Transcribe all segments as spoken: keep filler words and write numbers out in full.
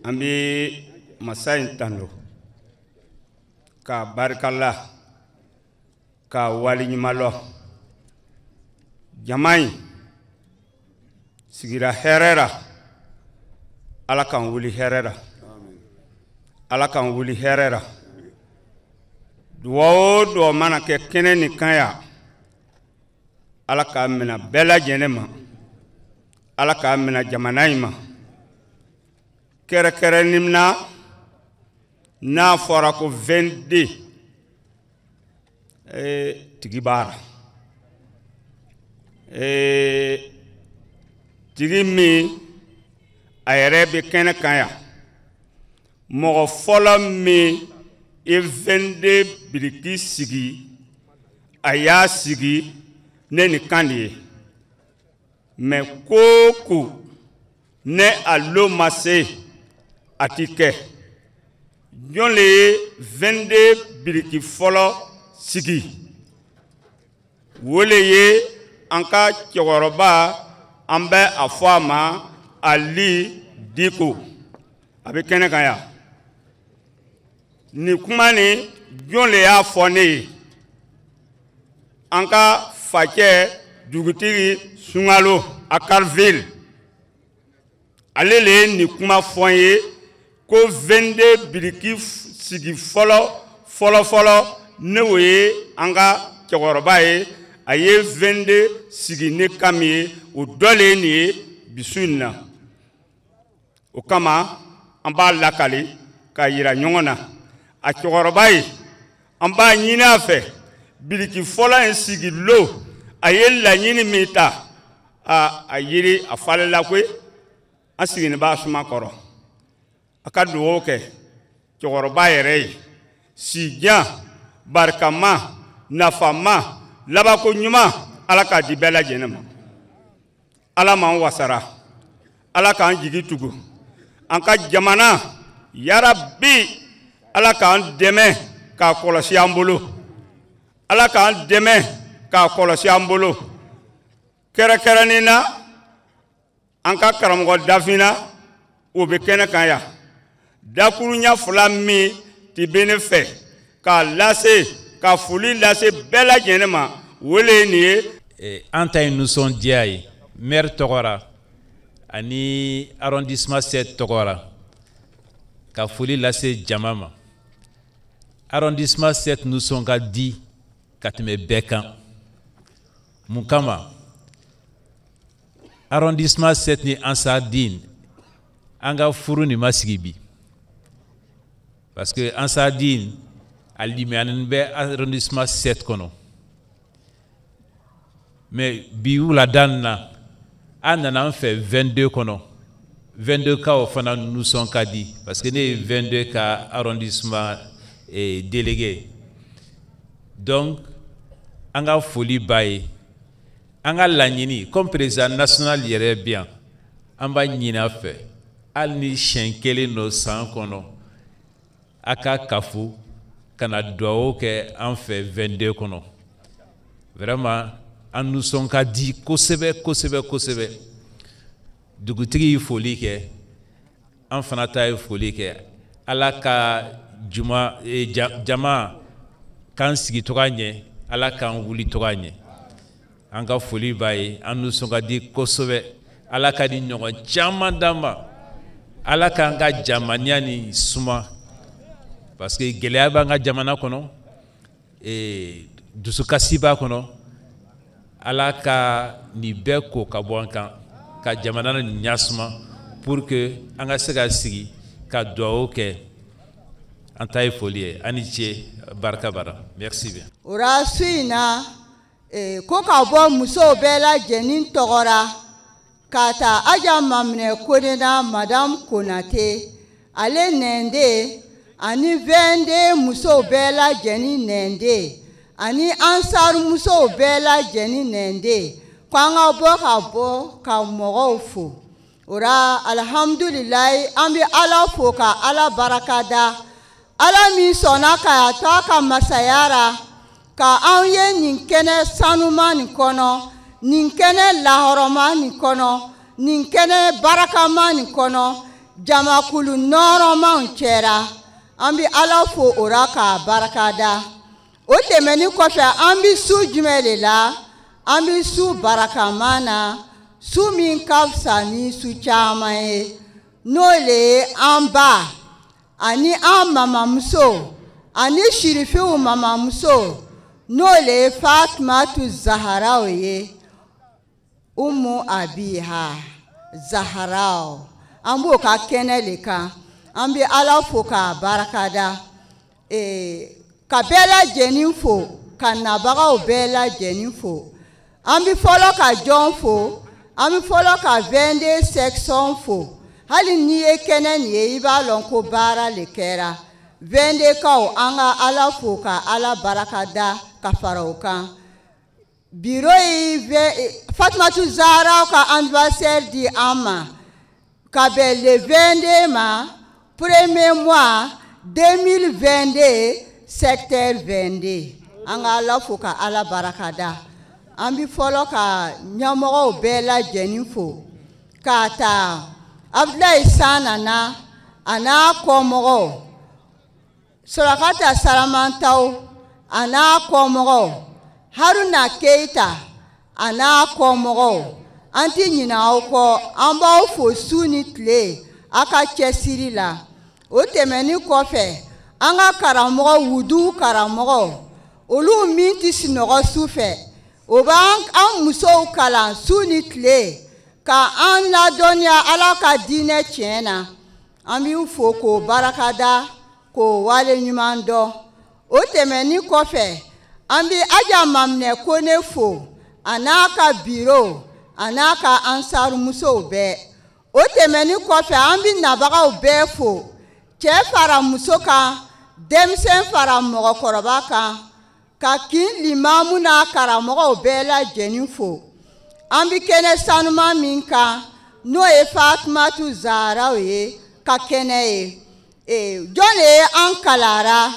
ambi masayin tando ka barikalla ka waliñumalo jamai sigira herera ala kan wuli herera ala kan wuli herera duwo do mana ke kene ni kanya ala ka mina bela jenema ala ka mina jamanaima kere kere nimna na fora ko vingt-deux e tigi bara e tigi mi ayere be kene kanya mo folo mi e vingt-deux biriki sigi aya sigi neni kandi me koku ne allo masse atike jonle vingt-deux biriki folo sigi woleye anka chogoroba ambe afama ali diko abe kene kaya ni kumani jonle ya fone anka fake dugutigi sungalo akarville alele ni kuma fonye ko vingt-deux biriki sigi folo folo folo newe anga chogoroba e aye vingt-deux sigi ne kami o dole ni bisunna o kama amba lakali ka yira nyongona a chogoroba e amba nyina fe biriki folo en sigi lo aye la nyini mita a ayiri afale lakwe asigi ne ba suma koro akadu oke chogoroba yere si jan barkama nafama labako nyuma ala ka di bela jenema ala man wasara ala ka jigi tugu anka jamana ya rabbi ala ka deme ka kolosi ambolo ala ka deme ka kolosi ambolo kere kere nina anka karamogo dafina o be kene kanya dakurunya fula mi ti benefe ka lase ka fuli lase bela jenema wole ni anta nous sont diay maire Togora ani arrondissement sept Togora ka fuli lase jamama arrondissement sept nous sont ga di katme bekan mukama arrondissement sept ni Ansardine anga furu ni masigibi parce que Ansardine alimianen be arrondissement sept kono mais biou la danna anana fait vingt-deux kono vingt-deux ka o fana nous sont kadi parce que né vingt-deux ka arrondissement et délégué donc anga foli baye anga lagnini comme président national yere bien amba nyina fait alni chenkele no san kono aka kafu kana doawo ke en fait vingt-deux kono vraiment en nous sont ka di kosebe kosebe kosebe dugutigi foli ke en fanata foli ke ala ka juma e jama kan sigi toganye ala kan wuli toganye anga foli baye en nous sont ka di kosebe ala ka di nyogo jama dama ala kan ga jamaniani suma parce que geleya banga jamana kono et dusukasi ba kono ala ka ni beko ka bonkan ka jamana na nyasma pour que anga sega sigi ka doawo ke antai folie aniche barka bara merci bien ora suina e ko ka bo muso bela jenin Togora kata aja mamne kodena madame Konate ale nende ani vende muso bela jeni nende ani ansar muso bela jeni nende kwanga bo ka bo ka mogo fu ora alhamdulillah ambi ala fo ka ala barakada ala mi sona ka ta ka masayara ka anye ninkene sanuma ni kono ninkene lahoroma ni kono ninkene barakama ni kono jamakulu nɔrɔmanw cɛra an bɛ ala fo o ra k'a barakada o tɛmɛni kɔfɛ an bɛ su jumɛn de la an bɛ su barakaman na su min ka fisa ni su caman ye n'o le ye an ba ani an mamamuso ani shirifiw mamamuso n'o le ye fatumatu zaharaw ye umu abiha zaharaw an b'o ka kɛnɛ le kan an bɛ ala fo k'a barakada ka bɛɛ lajɛlen fo ka nabagaw bɛɛ lajɛlen fo an bɛ fɔlɔ ka jɔn fo an bɛ fɔlɔ ka vende section fo hali n'i ye kɛnɛ nin ye i b'a dɔn ko baara le kɛra vende kaw an ka ala fo ka ala barakada ka fara o kan biro yi Fatumatu Zaharaw ka anniversaire di an ma ka bɛn le vingt-deux ma premier mois deux mille vingt-deux secteur vingt-deux an ka ala fo ka ala barakada an bɛ fɔlɔ ka ɲɛmɔgɔw bɛɛ lajɛlen fo k'a ta Abdulayi Sanana a n'a kɔmɔgɔw Surakata Saramantaw a n'a kɔmɔgɔw Haruna Keita a n'a kɔmɔgɔw an tɛ ɲinɛ aw kɔ an b'aw fo su ni tile a ka cɛsiri la o tɛmɛni kɔfɛ an ka karamɔgɔ wudu karamɔgɔ olu min tɛ sunɔgɔ su fɛ o b'an an musow kalan su ni tile ka an ladɔnniya ala ka diinɛ tiɲɛ na an b'u fo k'o barakada k'o wale ɲuman dɔn o tɛmɛni kɔfɛ an bɛ Aja Maminɛ Kone fo a n'a ka biro a n'a ka ansarumusow bɛɛ o tɛmɛni kɔfɛ an bɛ nabagaw bɛɛ fo cɛ fara muso kan denmisɛn fara mɔgɔkɔrɔba kan ka kin limamu n'a karamɔgɔw bɛɛ lajɛlen fo an bɛ kɛnɛ sanuman min kan n'o ye Fatumatu Zaharaw ye ka kɛnɛ ye jɔn de ye an kalara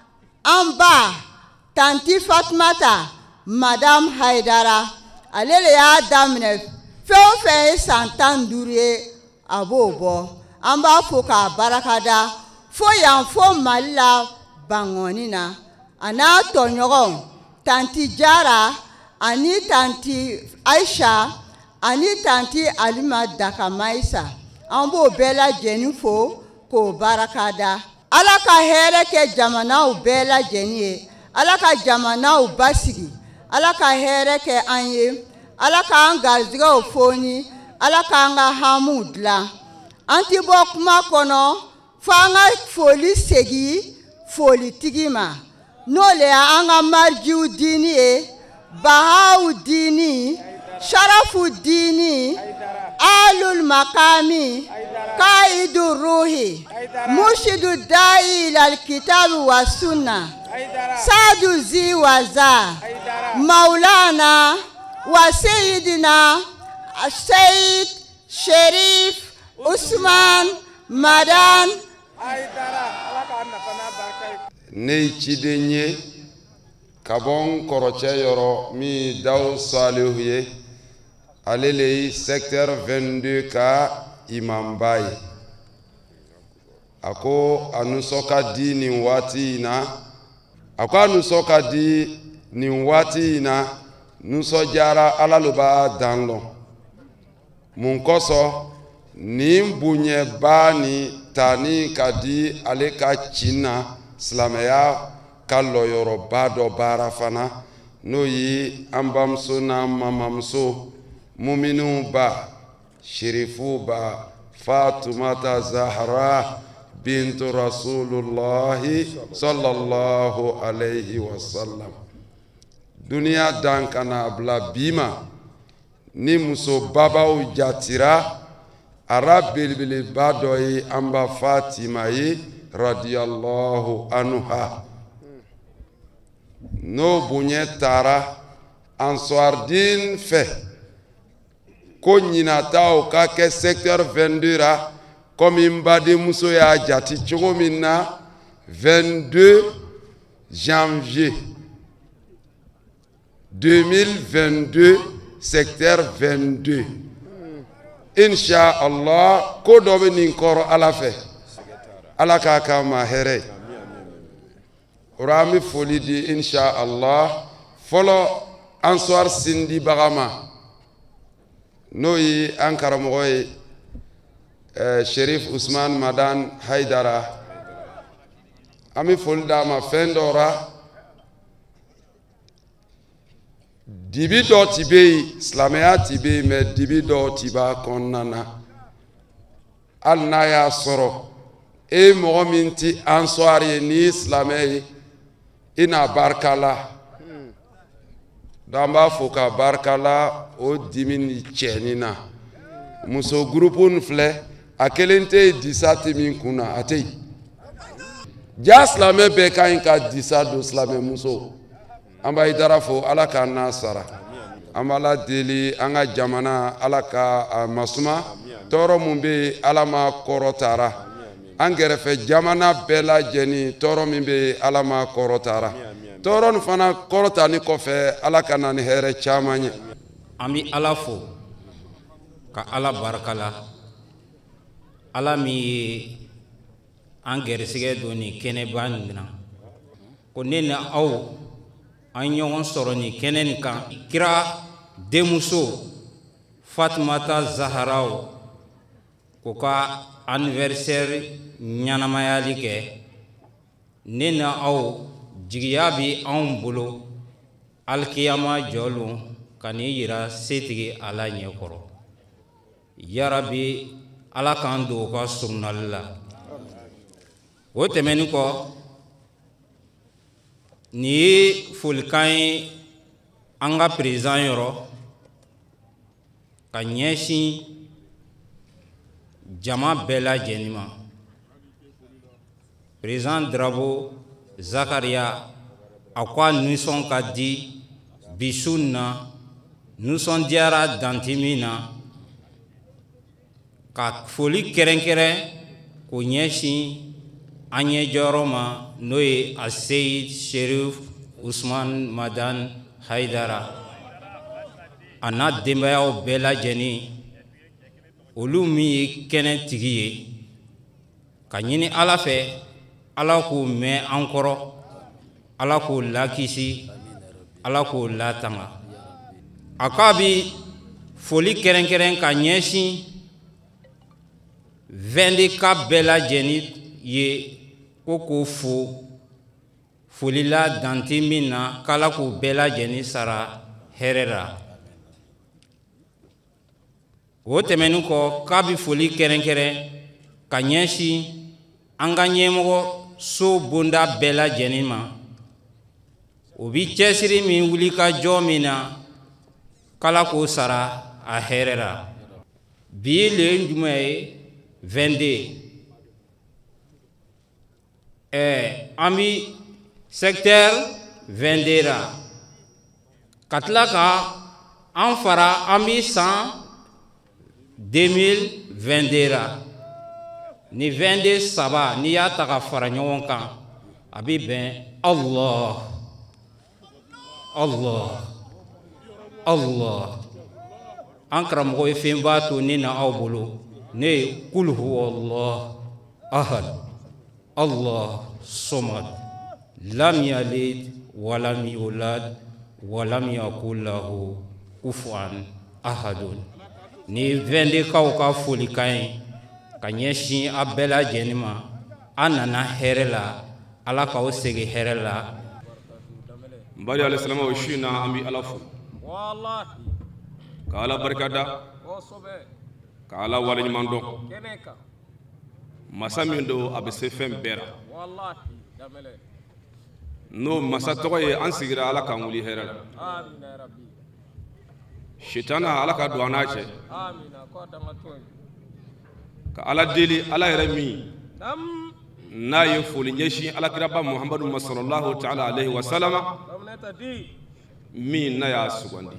an ba tanti Fatumata madame Haidara ale de y'a daminɛ fɛn o fɛn ye san tan ni duuru ye a b'o bɔ an b'a fo k'a barakada fo yan fo Mali la Bangɔni na a n'a tɔɲɔgɔnw tanti Jara ani tanti Aisha ani tanti Alima Dakamaisa an b'o bɛɛ lajɛlen fo k'o barakada ala ka hɛrɛ kɛ jamanaw bɛɛ lajɛlen ye ala ka jamanaw basigi ala ka hɛrɛ kɛ an ye ala k'an garizigɛw foni ala k'an ka hamu dilan an ti bɔ kuma kɔnɔ fo an ka foli segi folitigi ma n'o le y'an ka marijiw diini ye bahaw diini sharafu diini alul makami kaidu ruhi mushidu da'i ilal kitabi wa sunna sadu zi waza maulana wa sayyidina Sayyid Sharif Usman Madan ne ciden ye ka bɔ n kɔrɔcɛ yɔrɔ min Dawu Salihu ye ale le ye secteur vingt-deux ka imamba ye a ko a nusɔ ka di nin waati in na a ko a nusɔ ka di nin waati in na nusɔjara ala lo b'a dan lɔn mun kosɔn nin bonyɛba ni tani ka di ale ka ci na silamɛya ka lɔyɔrɔba dɔ baara fana n'o ye an bamuso n'an mamamuso muminu ba sherifu ba Fatumata Zahra bintu Rasulullahi sallallahu alayhi wa sallam duniya dan kana bila bima ni muso babaw jatira ara belebeleba dɔ ye an ba Fatima ye radiyallahu anha n'o bonya taara Ansoardine fɛ ko ɲinataw ka kɛ secteur vingt-deux ra komi n badenmuso y'a jati cogo min na vingt-deux janvier deux mille vingt-deux secteur vingt-deux insha Allah ko dɔ bɛ nin kɔrɔ ala fɛ ala k'a k'a ma hɛrɛ o la an bɛ foli di insha Allah fɔlɔ Ansar sindibaga ma n'o ye an karamɔgɔ ye Sherif Usman Madan Haidara an bɛ foli d'a ma fɛn dɔ la dibi dɔ ti bɛ yen silamɛya ti bɛ yen mɛ dibi dɔ ti b'a kɔnɔna na hali n'a y'a sɔrɔ e mɔgɔ min ti Ansar ye ni ye silamɛ ye i n'a barika la donc an b'a fɔ ka barika la o dimi ni cɛnin na muso groupe nin filɛ a kelen tɛ disa tɛ min kun na a tɛ yen ja silamɛ bɛɛ ka ɲi ka disa don silamɛ muso an b'a Haidara fo ala k'a n'a sara an b'ala deli an ka jamana ala ka a masuma tɔɔrɔ mun bɛ yen ala ma kɔrɔtara an kɛrɛfɛ jamana bɛɛ lajɛlen tɔɔrɔ min bɛ yen ala ma kɔrɔtara tɔɔrɔ nin fana kɔrɔtani kɔfɛ ala ka na ni hɛrɛ caman ye an bɛ ala fo ka ala barika la ala min ye an gɛrɛsɛgɛ don nin kɛnɛba nin na ko ne ni aw an ɲɔgɔn sɔrɔ nin kɛnɛ nin kan kira denmuso Fatumata Zaharaw ko ka anniversaire ɲɛnamayali kɛ ne ni aw jigiya bɛ anw bolo alikiyama jɔlon ka n'i yira setigi ala ɲɛkɔrɔ yarabi ala k'an don u ka surunali la o tɛmɛnen kɔ nin ye folikan ye an ka président yɔrɔ ka ɲɛsin jama bɛɛ lajɛlen ma président Darabo Zakaria a ko a nisɔn ka di bi su in na nisɔndiyara danti min na ka foli kɛrɛnkɛrɛn k'o ɲɛsin an ɲɛjɔyɔrɔ ma n'o ye a Seyid Sherif Usman Madan Haidara a n'a denbayaw bɛɛ lajɛlen olu min ye kɛnɛ tigi ye ka ɲini ala fɛ ala k'o mɛn an kɔrɔ ala k'o lakisi ala k'o latanga a k'a bi foli kɛrɛnkɛrɛn ka ɲɛsin vingt-quatre bɛɛ lajɛlen ye ko k'o fo foli la danti min na k'ala k'o bɛɛ lajɛlen sara hɛrɛ la o tɛmɛnen kɔ k'a bi foli kɛrɛnkɛrɛn ka ɲɛsin an ka ɲɛmɔgɔ so bonda bɛɛ lajɛlen ma o bi cɛsiri min wuli ka jɔ min na k'ala k'o sara a hɛrɛ la bi le ye jumɛn ye vingt-deux ɛɛ an bi secteur vingt-deux la ka tila ka an fara an bi san deux mille vingt-deux la ni vingt-deux saba n'i y'a ta ka fara ɲɔgɔn kan a bɛ bɛn Allah Allah Allah an karamɔgɔ ye fɛn b'a to ne na aw bolo ne ye kul huwallahu ahad Allah somad lam yalid walam yulad walam yakul lahu kufuwan ahadun ni vingt-deux kaw ka folikan ye ka ɲɛsin a bɛɛ lajɛlen ma a nana hɛrɛ la ala k'aw segin hɛrɛ la n bari alisilamɛw su in na an bɛ ala fo ka ala barikada ka ala waleɲuman dɔn masa min don a bɛ se fɛn bɛɛ la n'o masa tɔgɔ ye an sigira ala k'an wuli hɛrɛ la sitana ala ka don an n'a cɛ ka ala deli ala yɛrɛ min n'a ye foli ɲɛsin alakiraba muhamadu ma sallallahu ta'ala alaihi wa sallama min n'a y'a sugandi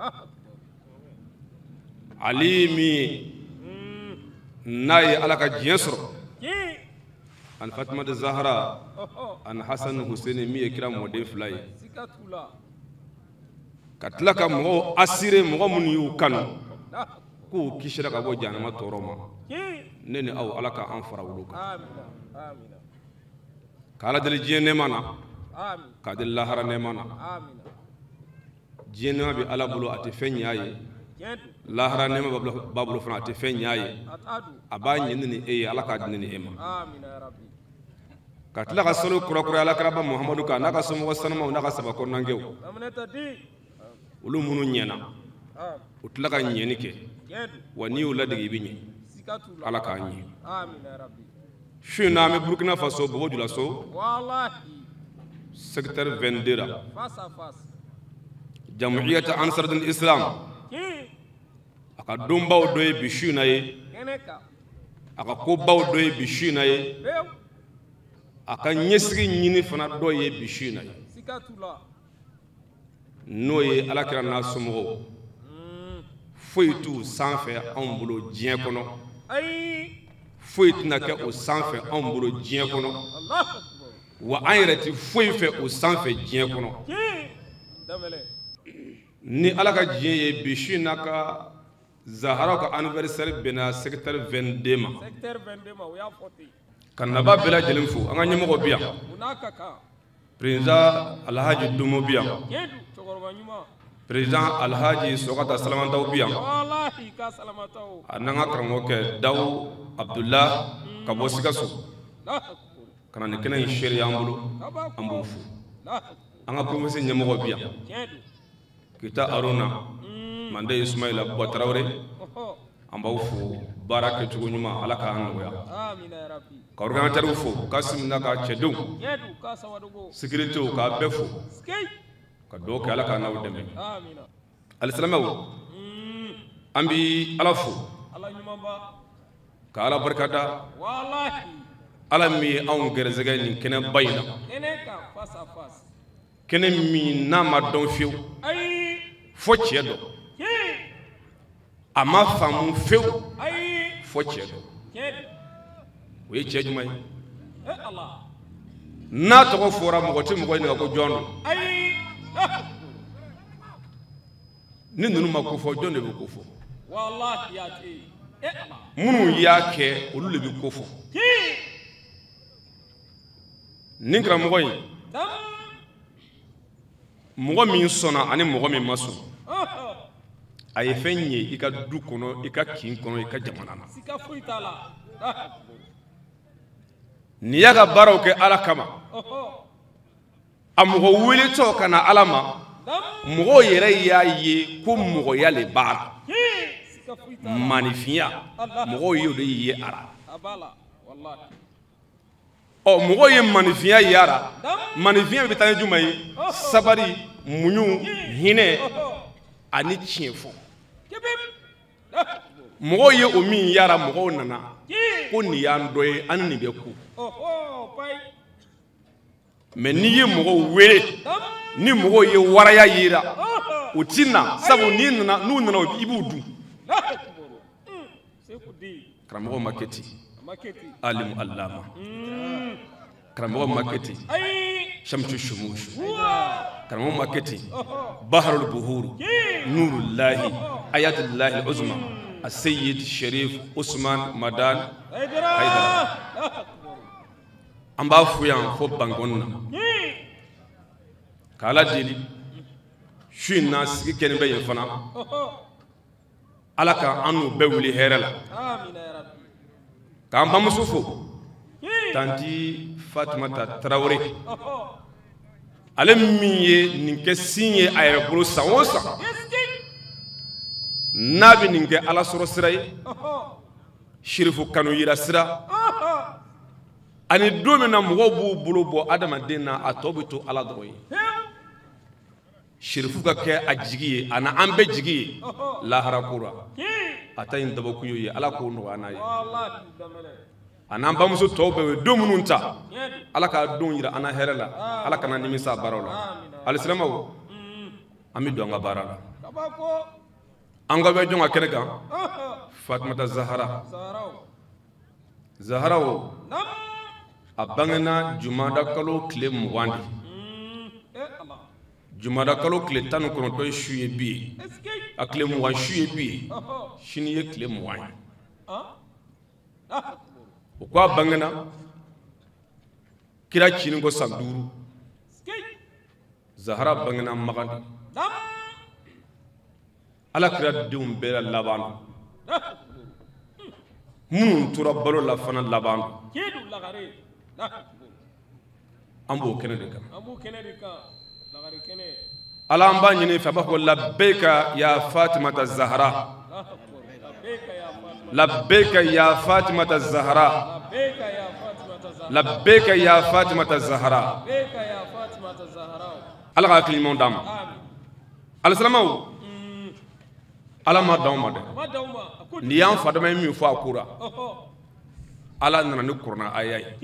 ali min n'a ye ala ka diɲɛ sɔrɔ ani fatumata zahara ani hasan husaini min ye kira mɔden fila ye ka tila ka mɔgɔw asire mɔgɔ minnu y'u kanu k'u kisira ka bɔ jahanama tɔɔrɔ ma ne ni aw ala ka an fara wolo kan k'ala deli diɲɛ nɛɛma na k'a deli lahara nɛɛma na diɲɛ nɛɛma bɛ ala bolo a tɛ fɛn ɲɛ a ye lahara nɛɛma b'a bolo fana a tɛ fɛn ɲɛ a ye a b'a ɲɛ ni e ye ala k'a di ni e ma ka tila ka salo kurakura alakiraba muhamadu kan n'a ka somɔgɔ sanumaw n'a ka saba kɔnɔnankɛw olu minnu ɲɛna u tila ka ɲɛni kɛ wa n'i y'u ladege i bɛ ɲɛ ala k'a ɲɛ su in na an bɛ burukina faso bɔbɔjulaso secteur vingt-deux la jamhuriyat ansarudin islam a ka donbaw dɔ ye bi su in na ye a ka kobaw dɔ ye bi su in na ye a ka ɲɛsigi ɲini fana dɔ ye bi su in na ye n'o ye alakira n'a somɔgɔw foyi t'u sanfɛ anw bolo diɲɛ kɔnɔ foyi tɛna kɛ o sanfɛ anw bolo diɲɛ kɔnɔ wa an yɛrɛ ti foyi fɛ o sanfɛ diɲɛ kɔnɔ ni ala ka diɲɛ ye bi su in n'a ka zaharaw ka anniversaire bɛnna secteur vingt-deux ma ka naba bɛɛ lajɛlen fo an ka ɲɛmɔgɔ bi yan président alhaji domo bi yan président alhaji sokata salamantaw bi yan a n'an ka karamɔgɔkɛ dawu abdullah ka bɔ sikaso ka na nin kɛnɛ in seere an bolo an b'o fo an ka province ɲɛmɔgɔ bi yan kita aruna mande ismaila bɔ tarawele an b'aw fo baara kɛcogo ɲuman ala k'an nɔgɔya ka organisatɛriw fo kasim n'a ka cɛdenw sécuritéw k'a bɛɛ fo ka dugawu kɛ ala k'an n'aw dɛmɛ alisilamɛw an bi ala fo ka ala barikada ala min ye anw gɛrɛsɛgɛ nin kɛnɛba in na kɛnɛ min n'a ma dɔn fiyewu fo cɛ dɔn a ma faamu fewu fo cɛ dɔn o ye cɛ jumɛn ye n'a tɔgɔ fɔra mɔgɔ tɛ mɔgɔ ɲininka ko jɔn don ni ninnu ma ko fɔ jɔn de bɛ ko fɔ minnu y'a kɛ olu de bɛ ko fɔ nin karamɔgɔ in mɔgɔ min sɔnna ani mɔgɔ min ma sɔn a ye fɛn ɲɛ i ka du kɔnɔ i ka kin kɔnɔ i ka jamana na n'i y'a ka baaraw kɛ ala kama a mɔgɔ weletɔ ka na ala ma mɔgɔw yɛrɛ y'a ye ko mɔgɔya le b'a la maanifinya mɔgɔw ye o de ye a la ɔ mɔgɔw ye maanifinya ye a la maanifinya bɛ taa ni jumɛn ye sabari muɲu hinɛ ani tiɲɛ fɔ mɔgɔw ye o min yara mɔgɔw nana ko nin y'an dɔ ye an nin bɛ ku mɛ n'i ye mɔgɔw wele ni mɔgɔw ye waraya yira o ti na sabu n'i nana n'u nana i b'u dun karamɔgɔ ma kɛ ten alimu alama karamɔgɔ ma kɛ ten shamsu shumushu karamɔgɔ ma kɛ ten baharul buhuru nurullahi ayatullahi uzma asayid sharif usman madan haidara an b'a fo yan fo bangɔni na k'ala deli su in na sigi kɛnin bɛ yen fana ala ka an n'u bɛɛ wuli hɛrɛ la k'an bamuso fo tanti fatumata tarawele ale min ye nin kɛ sin ye a yɛrɛ bolo san o san n'a bɛ nin kɛ ala sɔrɔ sira ye shirifu kanu yira sira ani don min na mɔgɔw b'u bolo bɔ adamaden na a tɔ bɛ to ala dɔrɔn ye shirifu ka kɛ a jigi ye a na an bɛɛ jigi ye lahara kora a ta yin dabakun ye ala k'o nɔgɔya n'a ye a n'an bamuso tɔw bɛɛ ye don minnu ta ala k'a don yira an na hɛrɛ la ala kana nimisa baaraw la alisilamɛw an bɛ don an ka baara la an ka bɛ jɔn ka kɛnɛ kan fatumata zahara zahara o a bangena jumada kalo tile mugan de jumada kalo tile tan ni kɔnɔntɔn ye su ye bi ye a tile mugan su ye bi ye sini ye tile mugan ye o ko a bangena kira cinin ko san duuru Zahara bangena magandi ala kira denw bɛɛ la laban minnu tora balo la fana laban an b'o kɛnɛ de kan ala an b'a ɲini fɛ a b'a fɔ labɛika ya Fatimata Zahara labɛika ya Fatimata Zahara labɛika ya Fatimata Zahara ala ka hakili ɲumanw d'an ma alisilamaw ala ma d'anw ma dɛ ni y'an fadama ye min fɔ a kura ala nana ni kuranna aya ye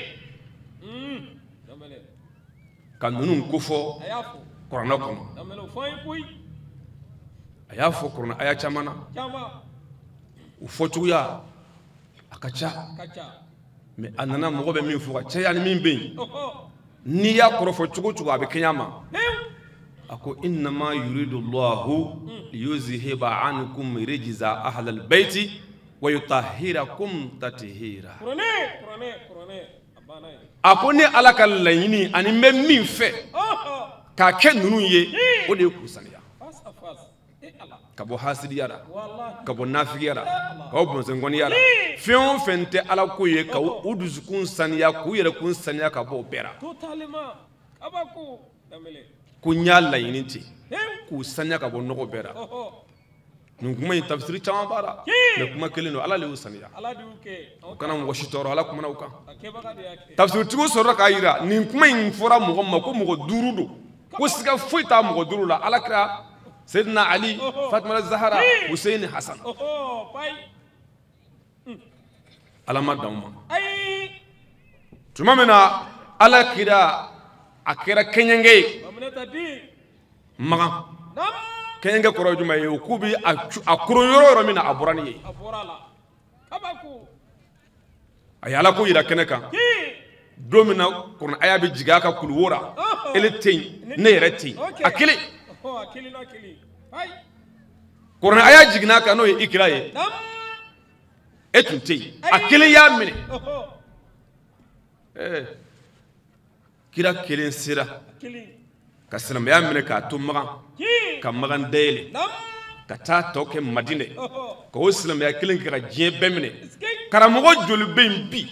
ka ninnu kofɔ kuranna kɔnɔ a y'a fɔ kuranna aya caman na u fɔcogoya a ka ca mais a nana mɔgɔ bɛ min fɔ ka caya ni min bɛ yen n'i y'a kɔrɔfɔ cogo cogo a bɛ kɛɲɛ a ma a ko innama yuridu Allahu liyuzhiba ankum rijza ahlal bayti wa yutahhirakum tathira a ko ni ala ka laɲini ani n bɛ min fɛ k'a kɛ ninnu ye o de ye k'u saniya ka bɔ hasidiya la ka bɔ nafigiya la ka bɔ bɔnsɛnkɔniya la fɛn o fɛn tɛ ala ko ye ka u dusukun saniya k'u yɛrɛ kun saniya ka bɔ o bɛɛ la ko n y'a laɲini ten k'u saniya ka bɔ nɔgɔ bɛɛ la nin kuma in tafsiri caman b'a la mais kuma kelen don ala de y'u saniya o kana mɔgɔ si tɔɔrɔ ala kumana o kan tafsiritigiw sɔrɔla k'a yira nin kuma in fɔra mɔgɔ ma ko mɔgɔ duuru don ko siga foyi t'a mɔgɔ duuru la ala kira Sayyidina Ali Fatima Zahara Hussein Hassan ala ma d'anw ma tuma min na ala kira a kɛra kɛɲɛkɛ ye magan kɛɲɛkɛ kɔrɔ ye jumɛn ye o k'u bi a koron yɔrɔ yɔrɔ min na a bɔra ni ye a ye ala ko yira kɛnɛ kan don min na kuranɛ aya bɛ jigin a ka kuluwo la ele tɛ yen ne yɛrɛ tɛ yen a kelen kuranɛ aya jiginna a kan n'o ye ikira ye e tun tɛ yen a kelen y'a minɛ ɛɛ kira kelen sera ka silamɛya minɛ k'a to magan ka magan dayɛlɛ ka taa tɔ kɛ Madinɛ ka o silamɛya kelen kɛ ka diɲɛ bɛɛ minɛ karamɔgɔ joli bɛ yen bi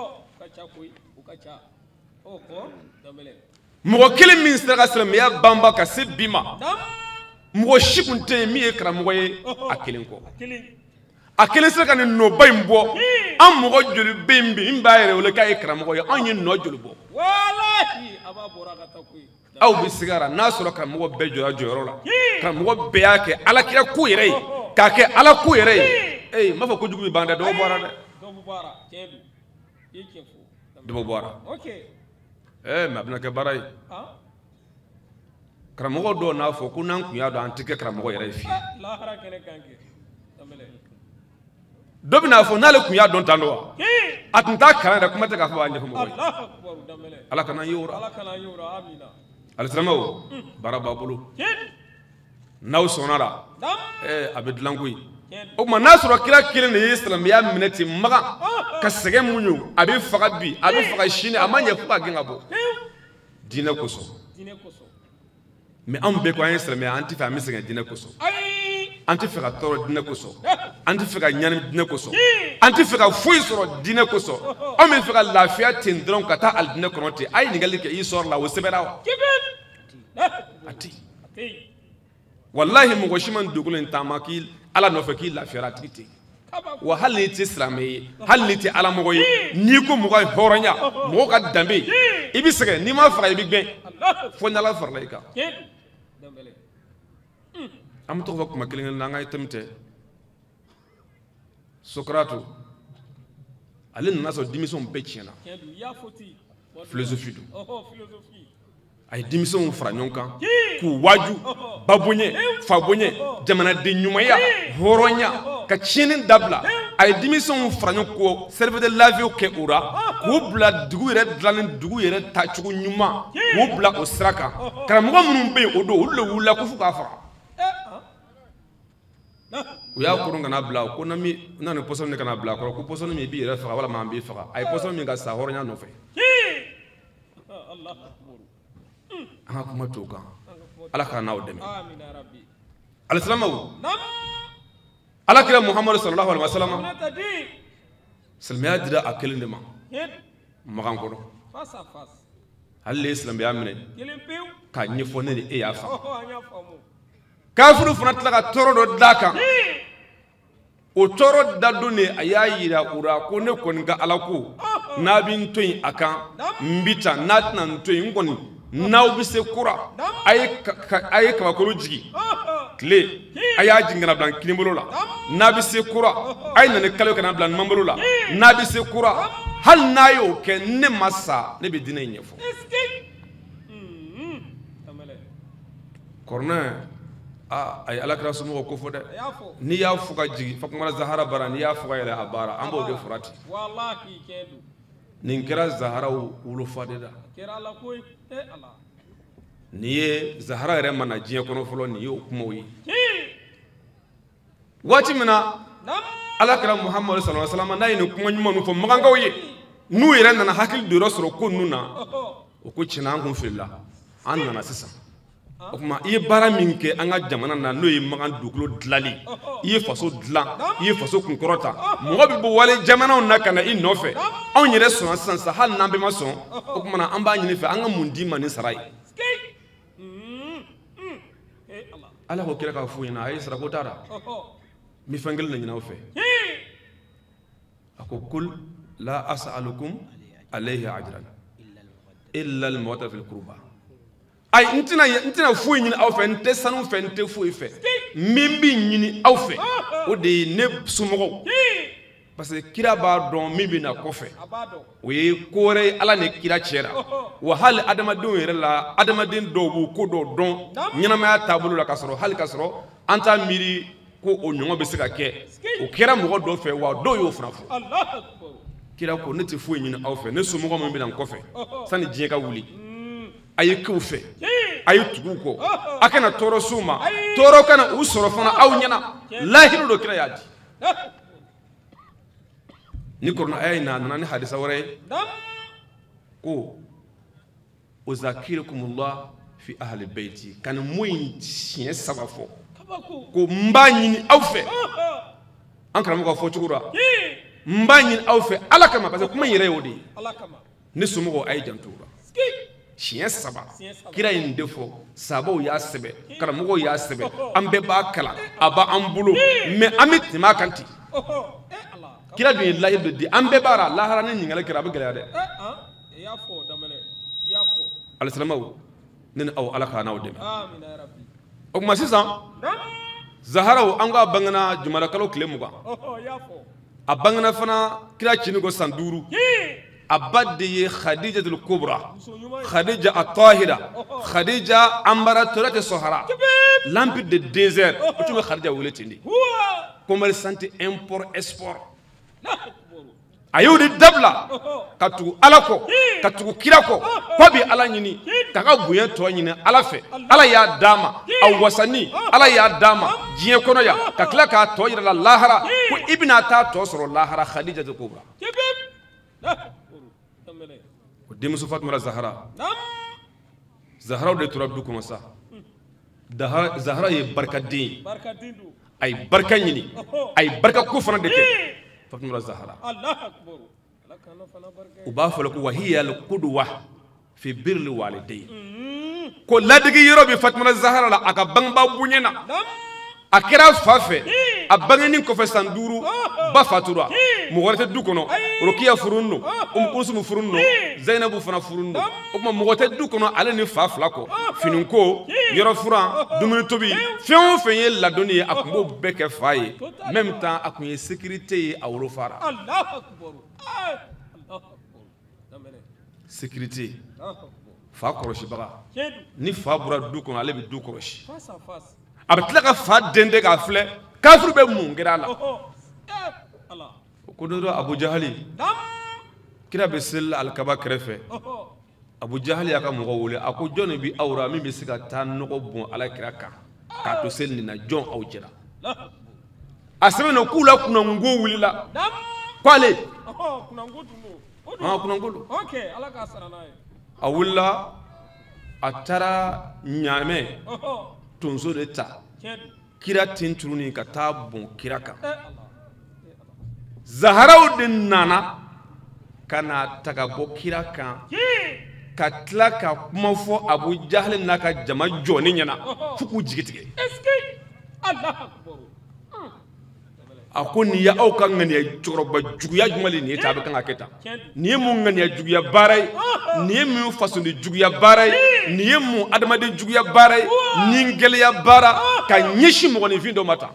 mɔgɔ kelen min sera ka silamɛya banba ka se bi ma mɔgɔ si tun tɛ yen min ye karamɔgɔ ye a kelen kɔ a kelen sera ka nin nɔba in bɔ an mɔgɔ joli bɛ yen bi min b'a yɛrɛ wele k'a ye karamɔgɔ ye anw ye nɔ joli bɔ aw bɛ sigara n'a sɔrɔ karamɔgɔ bɛɛ jɔra jɔyɔrɔ la karamɔgɔ bɛɛ y'a kɛ alakira ko yɛrɛ ye k'a kɛ ala ko yɛrɛ ye ee n b'a fɔ kojugu bɛ ban dɛ dɔw bɔra dɛ dɔw bɔra ɛɛ mɛ a bɛna kɛ baara ye karamɔgɔ dɔw n'a fɔ ko n'an tun y'a dɔn an tɛ kɛ karamɔgɔ yɛrɛ ye fiyewu dɔ bɛ n'a fɔ n'ale tun y'a dɔn tan dɔ wa a tun t'a kalan yɛrɛ kuma tɛ k'a fɔ a ɲɛfɔ mɔgɔ ye ala kana ye o la alisilamaw baara b'a bolo n'aw sɔnna la ɛɛ a bɛ dilan koyi o tuma n'a sɔrɔ kira kelen de ye silamɛya minɛ ten magan ka sɛgɛn mun ye a bɛ faga bi a bɛ faga sini a ma ɲɛ fo ka gɛn ka bɔ diinɛ kosɔn mais anw bɛɛ ko an ye silamɛya an tɛ fɛ an bɛ sɛgɛn diinɛ kosɔn an tɛ fɛ ka tɔɔrɔ diinɛ kosɔn an tɛ fɛ ka ɲani diinɛ kosɔn an tɛ fɛ ka foyi sɔrɔ diinɛ kosɔn anw bɛ fɛ ka lafiya ten dɔrɔn ka taa alijinɛ kɔnɔ ten a ye ɲininkali kɛ i sɔrɔ la o sɛbɛnna wa a tɛ yen walahi mɔgɔ si ma dugukolo in taama k'i ala nɔfɛ k'i lafiyara a tigi tɛ yen wa hali n'i tɛ silamɛ ye hali n'i tɛ alamɔgɔ ye n'i ko mɔgɔ ye hɔrɔnya mɔgɔ ka danbe i bɛ sɛgɛn n'i ma faga i bɛ gɛn fo ni ala farala i kan an bɛ tɔgɔ fɔ kuma kelen kelen na an ka tɛmɛ tɛ Sokaratu ale nana sɔrɔ denmisɛnw bɛɛ tiɲɛna philosophie don a ye denmisɛnw fara ɲɔgɔn kan k'u waaju babonyɛ fabonyɛ jamanaden ɲumanya hɔrɔnya ka tiɲɛni dabila a ye denmisɛnw fara ɲɔgɔn kɔ service de lavew kɛ o la k'u bila dugu yɛrɛ dilanni dugu yɛrɛ tacogo ɲuman k'u bila o sira kan karamɔgɔ minnu bɛ yen o don olu de wulila ko fo k'a faga u y'a kurun kana bila ko na mi na ni pɔsɔn ne kana bila kɔrɔ ko pɔsɔn min b'i yɛrɛ faga walama an b'i faga a ye pɔsɔn min ka sa hɔrɔnya nɔfɛ an ka kuma t'o kan ala k'an n'aw dɛmɛ alisilamaw ala kira muhamadu sallallahu alaihi wa sallam silamɛya dira a kelen de ma magan kɔrɔ hali le ye silamɛya minɛ k'a ɲɛfɔ ne ni e y'a faamu kafiru fana tila ka tɔɔrɔ dɔ d'a kan o tɔɔrɔ da don de a y'a yira u la ko ne kɔni ka ala ko n'a bɛ n to yen a kan n bɛ taa n'a tɛna n to yen n kɔni n'aw bɛ se kura a ye a ye kabakoro jigi tile a y'a jigin ka na bila n kini bolo la n'a bɛ se kura a ye na ni kalo ka na bila n man bolo la n'a bɛ se kura hali n'a y'o kɛ ne ma sa ne bɛ diinɛ in ɲɛfɔ kɔrɔnɛ aa a ye alakira somɔgɔw ko fɔ dɛ n'i y'a fɔ ka jigin Fatumata Zahara bara n'i y'a fɔ ka yɛlɛ a baara an b'o de fɔra ten nin kɛra Zaharaw wolofa de la nin ye Zahara yɛrɛ mana diɲɛ kɔnɔ fɔlɔ nin y'o kumaw ye waati min na alakira Muhamadu sallallahu alaihi wa sallam n'a ye nin kuma ɲumanw fɔ magankaw ye n'u yɛrɛ nana hakili dɔ sɔrɔ ko ninnu na o ko tiɲɛna an kun filila an nana sisan o kuma i ye baara min kɛ an ka jamana na n'o ye magan dugukolo dilali i ye faso dilan i ye faso kunkɔrɔta mɔgɔ bɛ bɔ wale jamanaw na ka na i nɔfɛ anw yɛrɛ sɔnna sisan sa hali n'an bɛɛ ma sɔn o kuma na an b'a ɲini fɛ an ka mun d'i ma ni sara ye ala ko kira k'a fɔ ɲɛna a ye sarako t'a la n bɛ fɛn kelen de ɲini aw fɛ a ko kul la as'alukum alayhi ajran illa al-mawaddata fil qurba ayi n tɛna n tɛna foyi ɲini aw fɛ n tɛ sanu fɛ n tɛ foyi fɛ min bɛ ɲini aw fɛ o de ye ne somɔgɔw parce que kira b'a dɔn min bɛ na kɔfɛ o ye ko wɛrɛ ye ala ni kira cɛra wa hali adamadenw yɛrɛ la adamaden dɔw b'u ko dɔw dɔn ɲɛnamaya taabolo la ka sɔrɔ hali ka sɔrɔ an t'a miiri ko o ɲɔgɔn bɛ se ka kɛ o kɛra mɔgɔ dɔw fɛ wa dɔw y'o fana fɔ kira ko ne tɛ foyi ɲini aw fɛ ne somɔgɔ min bɛ na n kɔfɛ sani diɲɛ ka wuli a ye kɛw fɛ a ye tugu kɔ a kana tɔɔrɔ s'u ma tɔɔrɔ kana u sɔrɔ fana aw ɲɛna lahiru dɔ kira y'a di ni kɔrɔna aya in na a nana ni hadisa wɛrɛ ye ko uzakirukumullah fi ahli bayti ka nin mo in siɲɛ saba fɔ ko n b'a ɲini aw fɛ an karamɔgɔ fɔ cogo la n b'a ɲini aw fɛ ala kama parce que kuma in yɛrɛ y'o de ye ne somɔgɔw a ye janto o la siɲɛ saba kira in de fɔ sabaw y'a sɛbɛ karamɔgɔw y'a sɛbɛ an bɛɛ b'a kalan a b'an bolo mais an bɛ tɛmɛ a kan ten kira dun ye lahidu de di an bɛɛ b'a la lahara ni ɲininkali kɛra a bɛ gɛlɛya dɛ alisilamaw ne ni aw ala k'a n'aw dɛmɛ o tuma sisan Zaharaw an ka bangena jumadakalo tile mugan a bangena fana kira cini ko san duuru a ba de ye Khadijatul Kubra Khadija at-Tahira Khadija ambaratorate Sahara lampe de désert o tun bɛ Khadija wele ten de commerçante import export a y'o de dabila ka tugu ala kɔ ka tugu kira kɔ k'a bɛ ala ɲini k'a ka bonya tɔ ɲini ala fɛ ala y'a d'a ma a wasani ala y'a d'a ma diɲɛ kɔnɔ yan ka tila k'a tɔ yira la lahara ko i bɛna taa tɔ sɔrɔ lahara Khadijatul Kubra o denmuso Fatumata Zahara Zaharaw de tora du kɔnɔ sa Zahara ye barikaden ye a ye barika ɲini a ye barika ko fana de kɛ Fatumata Zahara u b'a fɔ ko wahiya al-qudwa fi birri walidayn ko ladigi yɔrɔ bɛ Fatumata Zahara la a ka bangebaa bonya na a kɛra fa fɛ a bangeni kɔfɛ san duuru ba fatura mɔgɔ wɛrɛ tɛ du kɔnɔ Rokiya furun don Umu Kulsum furun don Zainabu fana furun don o tuma mɔgɔ tɛ du kɔnɔ ale ni fa fila kɔ finiko yɔrɔ furan dumuni tobi fɛn o fɛn ye ladonni ye a tun b'o bɛɛ kɛ fa ye même temps a tun ye sécurité ye a wolofara sécurité fa kɔlɔsibaga ni fa bɔra du kɔnɔ ale bɛ du kɔlɔsi a bɛ tila ka fa dende k'a filɛ kafiru bɛ mun kɛra a la o ko don dɔ Abu Jahali kira bɛ seli alikaba kɛrɛfɛ Abu Jahali y'a ka mɔgɔ wele a ko jɔn de bɛ aw la min bɛ se ka taa nɔgɔ bɔn ala kira kan k'a to seli nin na jɔn aw jɛra a sɛbɛnna k'u la kunango wulila ko ale kunangolo a wulila a taara ɲaamɛ tonso de ta kira ten turuni ka taa bɔn kira kan zaharaw de nana ka na ta ka bɔ kira kan ka tila ka kuma fɔ Abu Jahali n'a ka jama jɔni ɲɛna fo k'u jigi tigɛ a ko nin ye aw ka ŋaniya cɛkɔrɔba juguya jumɛn de nin ye ta a bɛ kan ka kɛ tan nin ye mun ŋaniya juguya baara ye nin ye mun fasoni juguya baara ye nin ye mun adamaden juguya baara ye nin gɛlɛya baara ka ɲɛsin mɔgɔninfin dɔ ma tan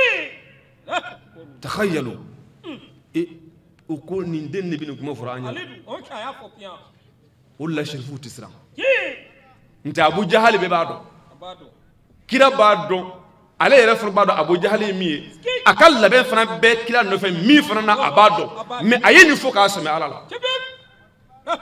takhayalu u ko nin den de bɛ nin kuma fɔra an ɲɛna o la sherifu tɛ siran nka Abu Jahali bɛɛ b'a dɔn kira b'a dɔn ale yɛrɛ fana b'a dɔn Abu Jahali ye min ye a ka labɛn fana bɛɛ kira nɔfɛ min fana na a b'a dɔn mais a ye nin fɔ k'a sɛmɛ Ala la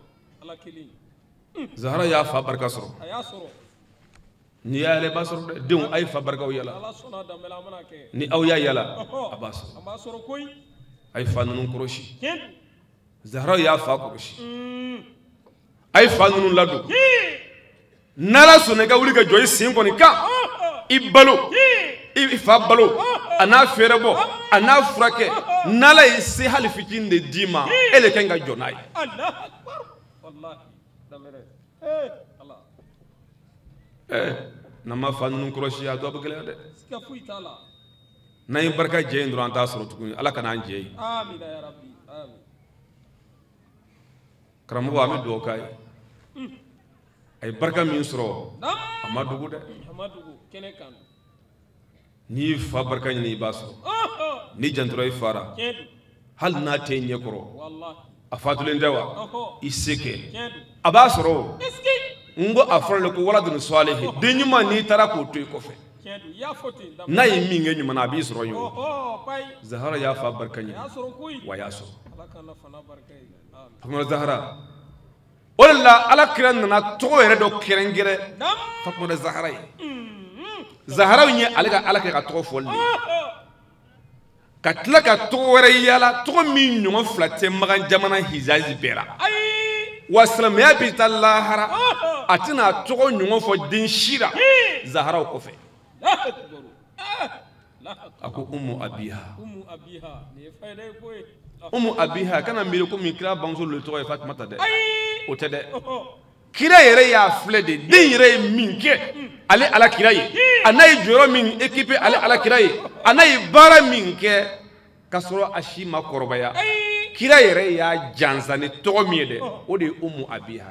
Zahara y'a fa barika sɔrɔ ni y'a yɛlɛ b'a sɔrɔ dɛ denw a ye fa barikaw yala ni aw y'a yala a b'a sɔrɔ a ye fa ninnu kɔrɔsi Zahara y'a fa kɔrɔsi a ye fa ninnu ladon n'Ala sɔnna i ka wuli ka jɔ i sen kɔni kan i balo i fa balo a n'a fɛɛrɛ bɔ a n'a furakɛ n'Ala ye se hali fitinin de d'i ma e de kan ka jɔ n'a ye ɛɛ n'an ma fa ninnu kɔrɔsi a dɔ bɛ gɛlɛya dɛ n'an ye barika jɛ yen dɔrɔn an t'a sɔrɔ tuguni Ala ka n'an jɛ yen karamɔgɔ an bɛ dugawu k'a ye a ye barika min sɔrɔ a ma dogo dɛ n'i ye fa barika ɲini i b'a sɔrɔ n'i jantora i fa ra hali n'a tɛ ɲɛ kɔrɔ a fatulen tɛ wa i se kɛ a b'a sɔrɔ n ko a fɔra ko waladun salihin den ɲuman n'i taara k'o to i kɔfɛ n'a ye min kɛ ɲuman na a b'i sɔrɔ yen o Zahara y'a fa barika ɲini wa a y'a sɔrɔ Fatumata Zahara o de la Ala kira nana tɔgɔ yɛrɛ dɔ kɛrɛnkɛrɛn Fatumata Zahara ye Zahara ye ale ka Ala kɛ ka tɔgɔ fɔli de ka tila ka tɔgɔ wɛrɛ yala tɔgɔ min ɲɔgɔn fila tɛ Magan jamana Hijazi bɛɛ la wa silamɛya bɛ taa lahara a tɛna tɔgɔ ɲɔgɔn fɔ den si la Zaharaw kɔfɛ a ko Umu Abiha Umu Abiha kana miiri ko min kira bamuso le tɔgɔ ye Fatumata dɛ o tɛ dɛ kira yɛrɛ y'a filɛ de den yɛrɛ ye min kɛ ale Ala kira ye a n'a ye jɔyɔrɔ min équipé ale Ala kira ye a n'a ye baara min kɛ ka sɔrɔ a si ma kɔrɔbaya kira yɛrɛ y'a jansa ni tɔgɔ min ye dɛ o de ye Umu Abiha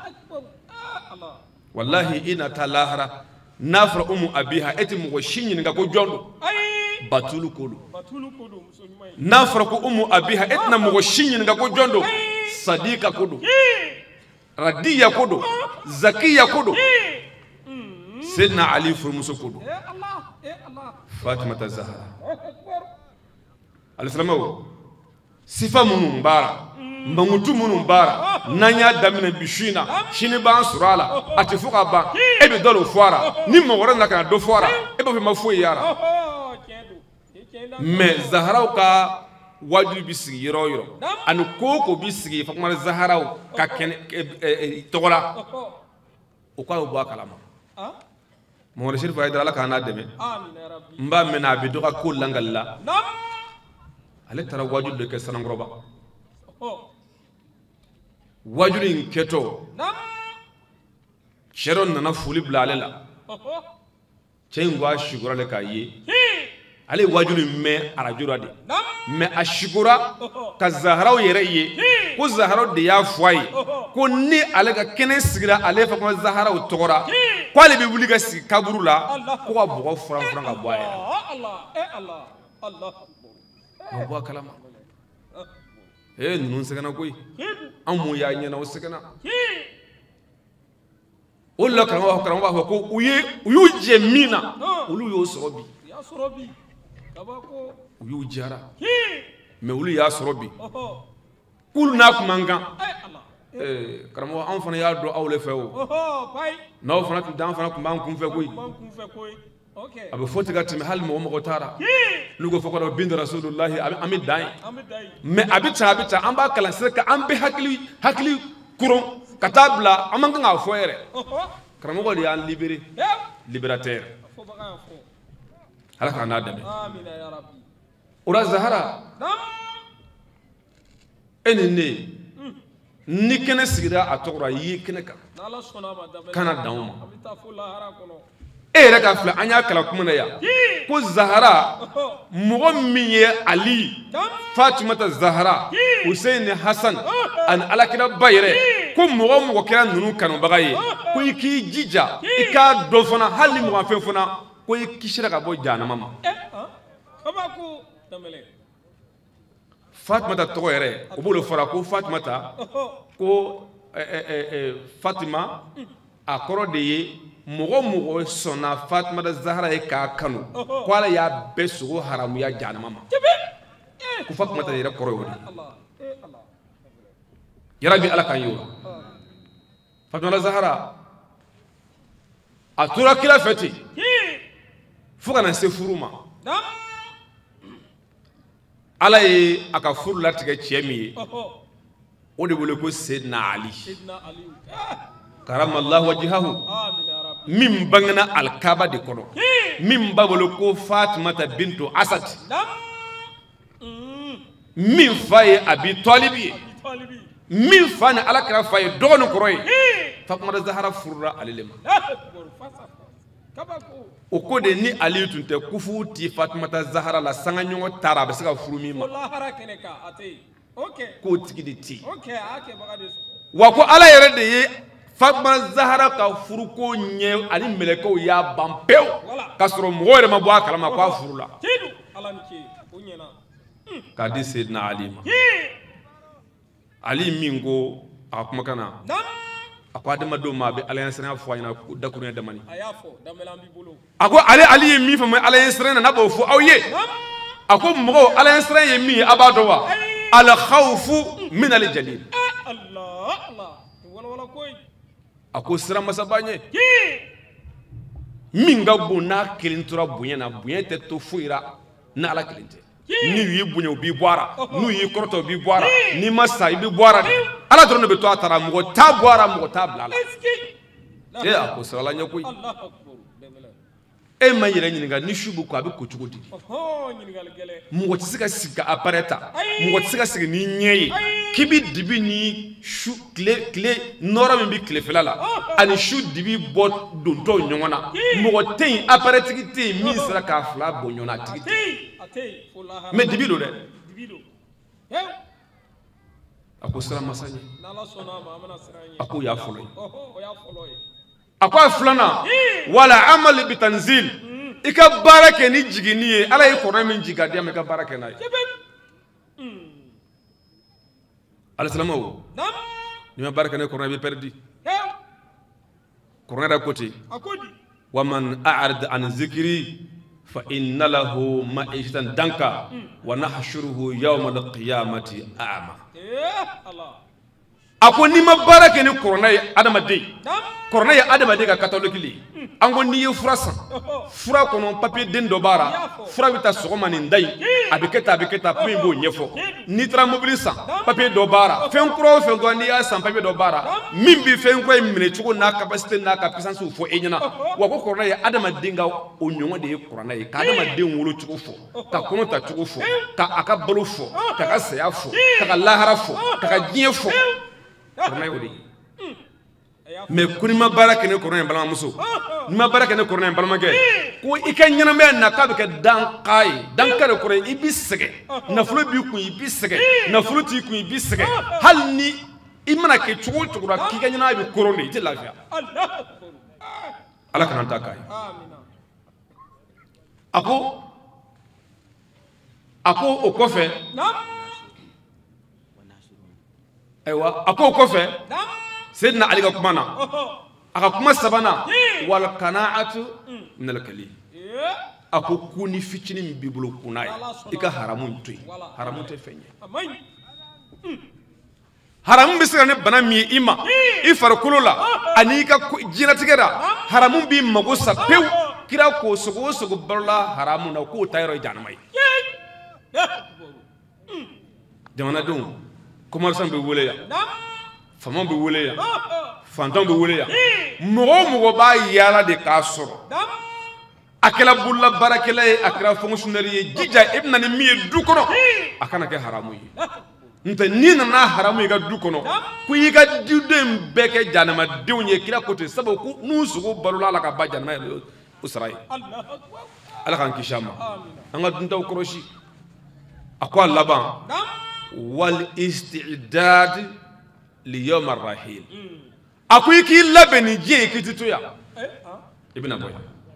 wallahi i na taa lahara n'a fɔra Umu Abiha e tɛ mɔgɔ si ɲininka ko jɔn don Batulu ko don n'a fɔra ko Umu Abiha e tɛna mɔgɔ si ɲininka ko jɔn don Sadika ko don Radiya ko don Zakiya ko don Sayyidina Ali furumuso ko don Fatumata Zahara alisilamaw sifa minnu baara mankutu minnu baara n'an y'a daminɛ bi su in na sini b'an sɔrɔ a la a tɛ fo ka ban e bɛ dɔ de fɔ a la ni mɔgɔ wɛrɛ nana ka na dɔ fɔ a la e b'a fɔ i ma foyi y'a la mais Zaharaw ka wajulu bi sigi yɔrɔ o yɔrɔ ani ko o ko bi sigi Fatumata Zaharaw ka kɛnɛ tɔgɔ la o k'a bɛ bɔ a kalama Mamadu Serifu Hayidara Ala k'an n'a dɛmɛ n b'a mɛn a bɛ dɔ ka ko langali la ale taara wajulu de kɛ Sanankɔrɔba wajulu in kɛtɔ cɛ dɔ nana foli bila ale la cɛ in ko a sikora ale k'a ye ale ye wajulu in mɛn arajo la de mais a sikora ka Zaharaw yɛrɛ ye ko Zaharaw de y'a fɔ a ye ko ni ale ka kɛnɛ sigira ale Fatumata Zaharaw tɔgɔ la ko ale bɛ wuli ka sigi kaburu la ko ka bɔgɔ furan furan ka bɔ a yɛrɛ ma bɔ a kalama ee ninnu sɛgɛnna koyi an mun y'a ɲɛna o sɛgɛnna o de la karamɔgɔ karamɔgɔ b'a fɔ ko u ye u y'u jɛ min na olu y'o sɔrɔ bi u y'u jara mais olu y'a sɔrɔ bi k'olu n'a kun man kan ee karamɔgɔ anw fana y'a dɔn aw le fɛ o n'aw fana tun t'an fana tun b'an kun fɛ koyi abe foti ga timi hal mo mo tara lugo foko do bind rasulullahi ami dai mais abita abita amba kala sirka ambe hakli hakli kuron katabla amanga nga foyere karamo ko ya libéré libérateur halaka na dame amin ya rabbi ura zahara enene ni kene sigira atokra yi kene ka kana dauma e reka fla anya kala kuma na ya ko zahara mugo miye ali fatima ta zahara husain hasan an alakira bayre ko mugo mugo kira nunu kanu bagaye ko iki jija ika do fana hali mugo fe fana ko iki shira ka bo jana mama Kabaku tamele. Fatima ta tɔgɔ yɛrɛ o b'o fɔra ko Fatima ta ko Fatima a kɔrɔ de ye mɔgɔ mɔgɔ sɔnna Fatima ta Zahara ye k'a kanu ko Ala y'a bɛɛ sogo haramuya jahanama ma ko Fatima ta yɛrɛ kɔrɔ y'o de ye yarabi Ala k'an y'o la Fatima ta Zahara a tora kira fɛ ten fo kana se furu ma Ala ye a ka furu latigɛ cɛ min ye o de wele ko Seydina Ali karamallahu wajhahu min bangana alkaba de kɔnɔ min ba wele ko Fatimata bintu Asad min fa ye Abi Talib ye min fa ni Alakira fa ye dɔgɔnin kɔrɔ ye Fatimata Zahara furula ale le ma o ko de ni Ali tun tɛ kufu ti Fatimata Zahara la sanga ɲɔgɔn taara a bɛ se ka furu min ma k'o tigi de ti wa ko Ala yɛrɛ de ye Fatimata Zahara ka furuko ɲɛ ani mɛlɛkɛw y'a ban pewu k'a sɔrɔ mɔgɔ yɛrɛ ma bɔ a kalama k'a furula k'a di Seydina Ali ma Ali min ko a ka kumakan na a ko adamadenw ma a bɛ Ala ɲɛsiranya fɔ a ɲɛna dakuruɲɛ damani a ko ale Ali ye min faamu Ala ɲɛsiranya na n'a b'o fɔ aw ye a ko mɔgɔw Ala ɲɛsiranya ye min ye a b'a dɔn wa al khawfu min al jalil a ko siramasaba ɲɛ min ka bon n'a kelen tora bonya na bonya tɛ to foyi ra ni Ala kelen tɛ ni u y'i bonya u b'i bɔ a ra n'u y'i kɔrɔtɔ u b'i bɔ a ra n'i ma sa i b'i bɔ a ra de Ala dɔrɔn de bɛ to a taara mɔgɔ t'a bɔ a ra mɔgɔ t'a bila a la ee a ko sirala ɲɛ koyi e ma yɛrɛ ɲininka ni su bɛ ko a bɛ ko cogo di mɔgɔ tɛ se ka sigi ka appareil ta mɔgɔ tɛ se ka sigi ni ɲɛ ye k'i bɛ dibi ni su tile tile nɔrɔ min bɛ tilefɛla la ani su dibi bɔ dontɔ ɲɔgɔn na mɔgɔ tɛ yen appareil tigi tɛ yen min sera k'a fila bɔ ɲɔgɔn na a tigi tɛ yen mais dibi don dɛ a ko sira masa ɲɛ a ko y'a fɔlɔ ye a ko a filanan wala amali bi tanzil i ka baara kɛ ni jiginni ye Ala ye kɔrɔ min jigin ka di ma i ka baara kɛ n'a ye alisilamaw n'i ma baara kɛ ni kɔrɔ i bɛ perdi kɔrɔ yɛrɛ ko ten wa man a'rada an zikri fa inna lahu ma'ishatan danka wa nahshuruhu yawma al-qiyamati a'ma a ko n'i ma baara kɛ ni kɔrɔna ye adamaden kɔrɔna ye adamaden ka catholique le an ko n'i ye fura san fura kɔnɔ papier den dɔ b'a ra fura bɛ taa sɔgɔma nin da in a bɛ kɛ tan a bɛ kɛ tan ko in b'o ɲɛfɔ n'i taara mobili san papier dɔ b'a ra fɛn kura o fɛn kura n'i y'a san papier dɔ b'a ra min bɛ fɛn kura in minɛ cogo n'a capacité n'a ka puissance fɔ e ɲɛna wa ko kɔrɔna ye adamaden ka o ɲɔgɔn de ye kɔrɔna ye ka adamaden wolo cogo fɔ ka kɔnɔ ta cogo fɔ ka a ka balo fɔ ka ka saya fɔ ka ka lahara fɔ ka ka diɲɛ fɔ kɔrɔna ye o de ye mais ko n'i ma baara kɛ ni kɔrɔna ye balimamuso n'i ma baara kɛ ni kɔrɔna ye balimakɛ ko i ka ɲɛnamaya na k'a bɛ kɛ danka ye danka de kɔrɔ ye i b'i sɛgɛn nafolo b'i kun i b'i sɛgɛn nafolo t'i kun i b'i sɛgɛn hali ni i mana kɛ cogo o cogo la k'i ka ɲɛnamaya bɛ koron de i tɛ lafiya Ala kana ta k'a ye a ko a ko o kɔfɛ ayiwa a ko o kɔfɛ Seydina Ali ka kuma na a ka kuma sabanan wal qana'atu min al kali a ko ku ni fitinin min b'i bolo kunna ye i ka haramu to yen haramu tɛ fɛn ye haramu bɛ se ka ne bana min ye i ma i farikolo la ani i ka diɲɛlatigɛ la haramu b'i mago sa pewu kira ko sogo sogo balola haramu na ko tayro janama yi jamana dum commerçant be wole ya fama be wole ya fantan be wole ya mogo mogo ba yala de ka soro akela bulla barakela e akra fonctionnaire ye jija ibna ni mi du kono akana ke haramu yi nte ni na haramu yi ga du kono ku yi ga du dem beke janama de wonye kira kote sabo ku nu sugo balola la ka ba janama usrai ala kan kishama anga dunta koroshi akwa laban wal isti'dad li yawm ar-rahil akuy ki labeni je kititu ya ibn aboy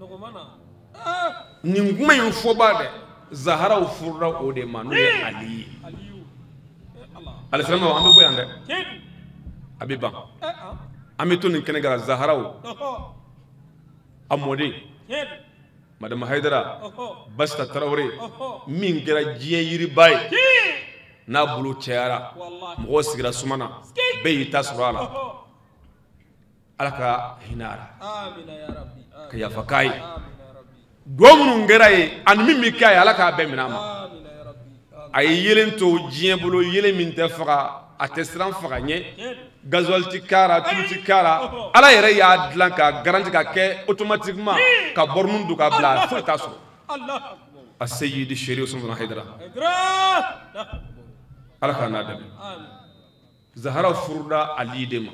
ni nguma yin fobade zahara ufurra ode manu ya ali alisalama ambe boyande abiba ameto ni kenegara zahara amode madame haydara basta tarawre min gara jiye yiri bay na bulu ceyara mo sigira sumana be tasrala alaka hinara amina ya rabbi kaya fakai domunu ngeraye an mimmi kay alaka be minama amina ya rabbi ay yelen to jiye bulu yele min tafara atesran faga nye gasoil ti kara tout ti kara ala yere ya dlan ka garanti ka ke automatiquement ka bornum du ka bla fo taso allah as-sayyid ash-sharif sunna haydara ala kana dem zahara furda ali dem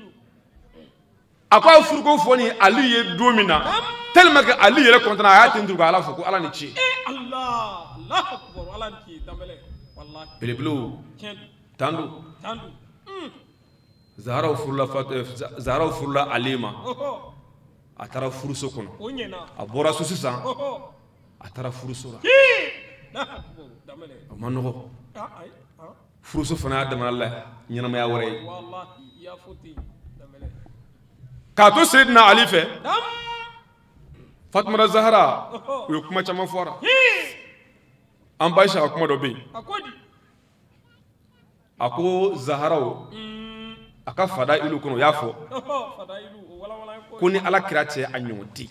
akwa furgo foni ali ye domina tellement que ali yere kontana ya tindu ka ala fuko ala ni ci allah allah akbar ala ni ci tambele wallahi beleblo tandu tandu zahara furla fat zahara furla alima atara furuso kono abora susisa atara furuso la manogo furuso fana adama Allah nyina ma ya wore wallahi ya futi damele kato sayyidina ali fe fatma zahara yo kuma chama fora an baisha kuma do be akodi ako zaharaw aka fada ilu kono yafo fada ilu wala wala ko ni ala kirate anyoti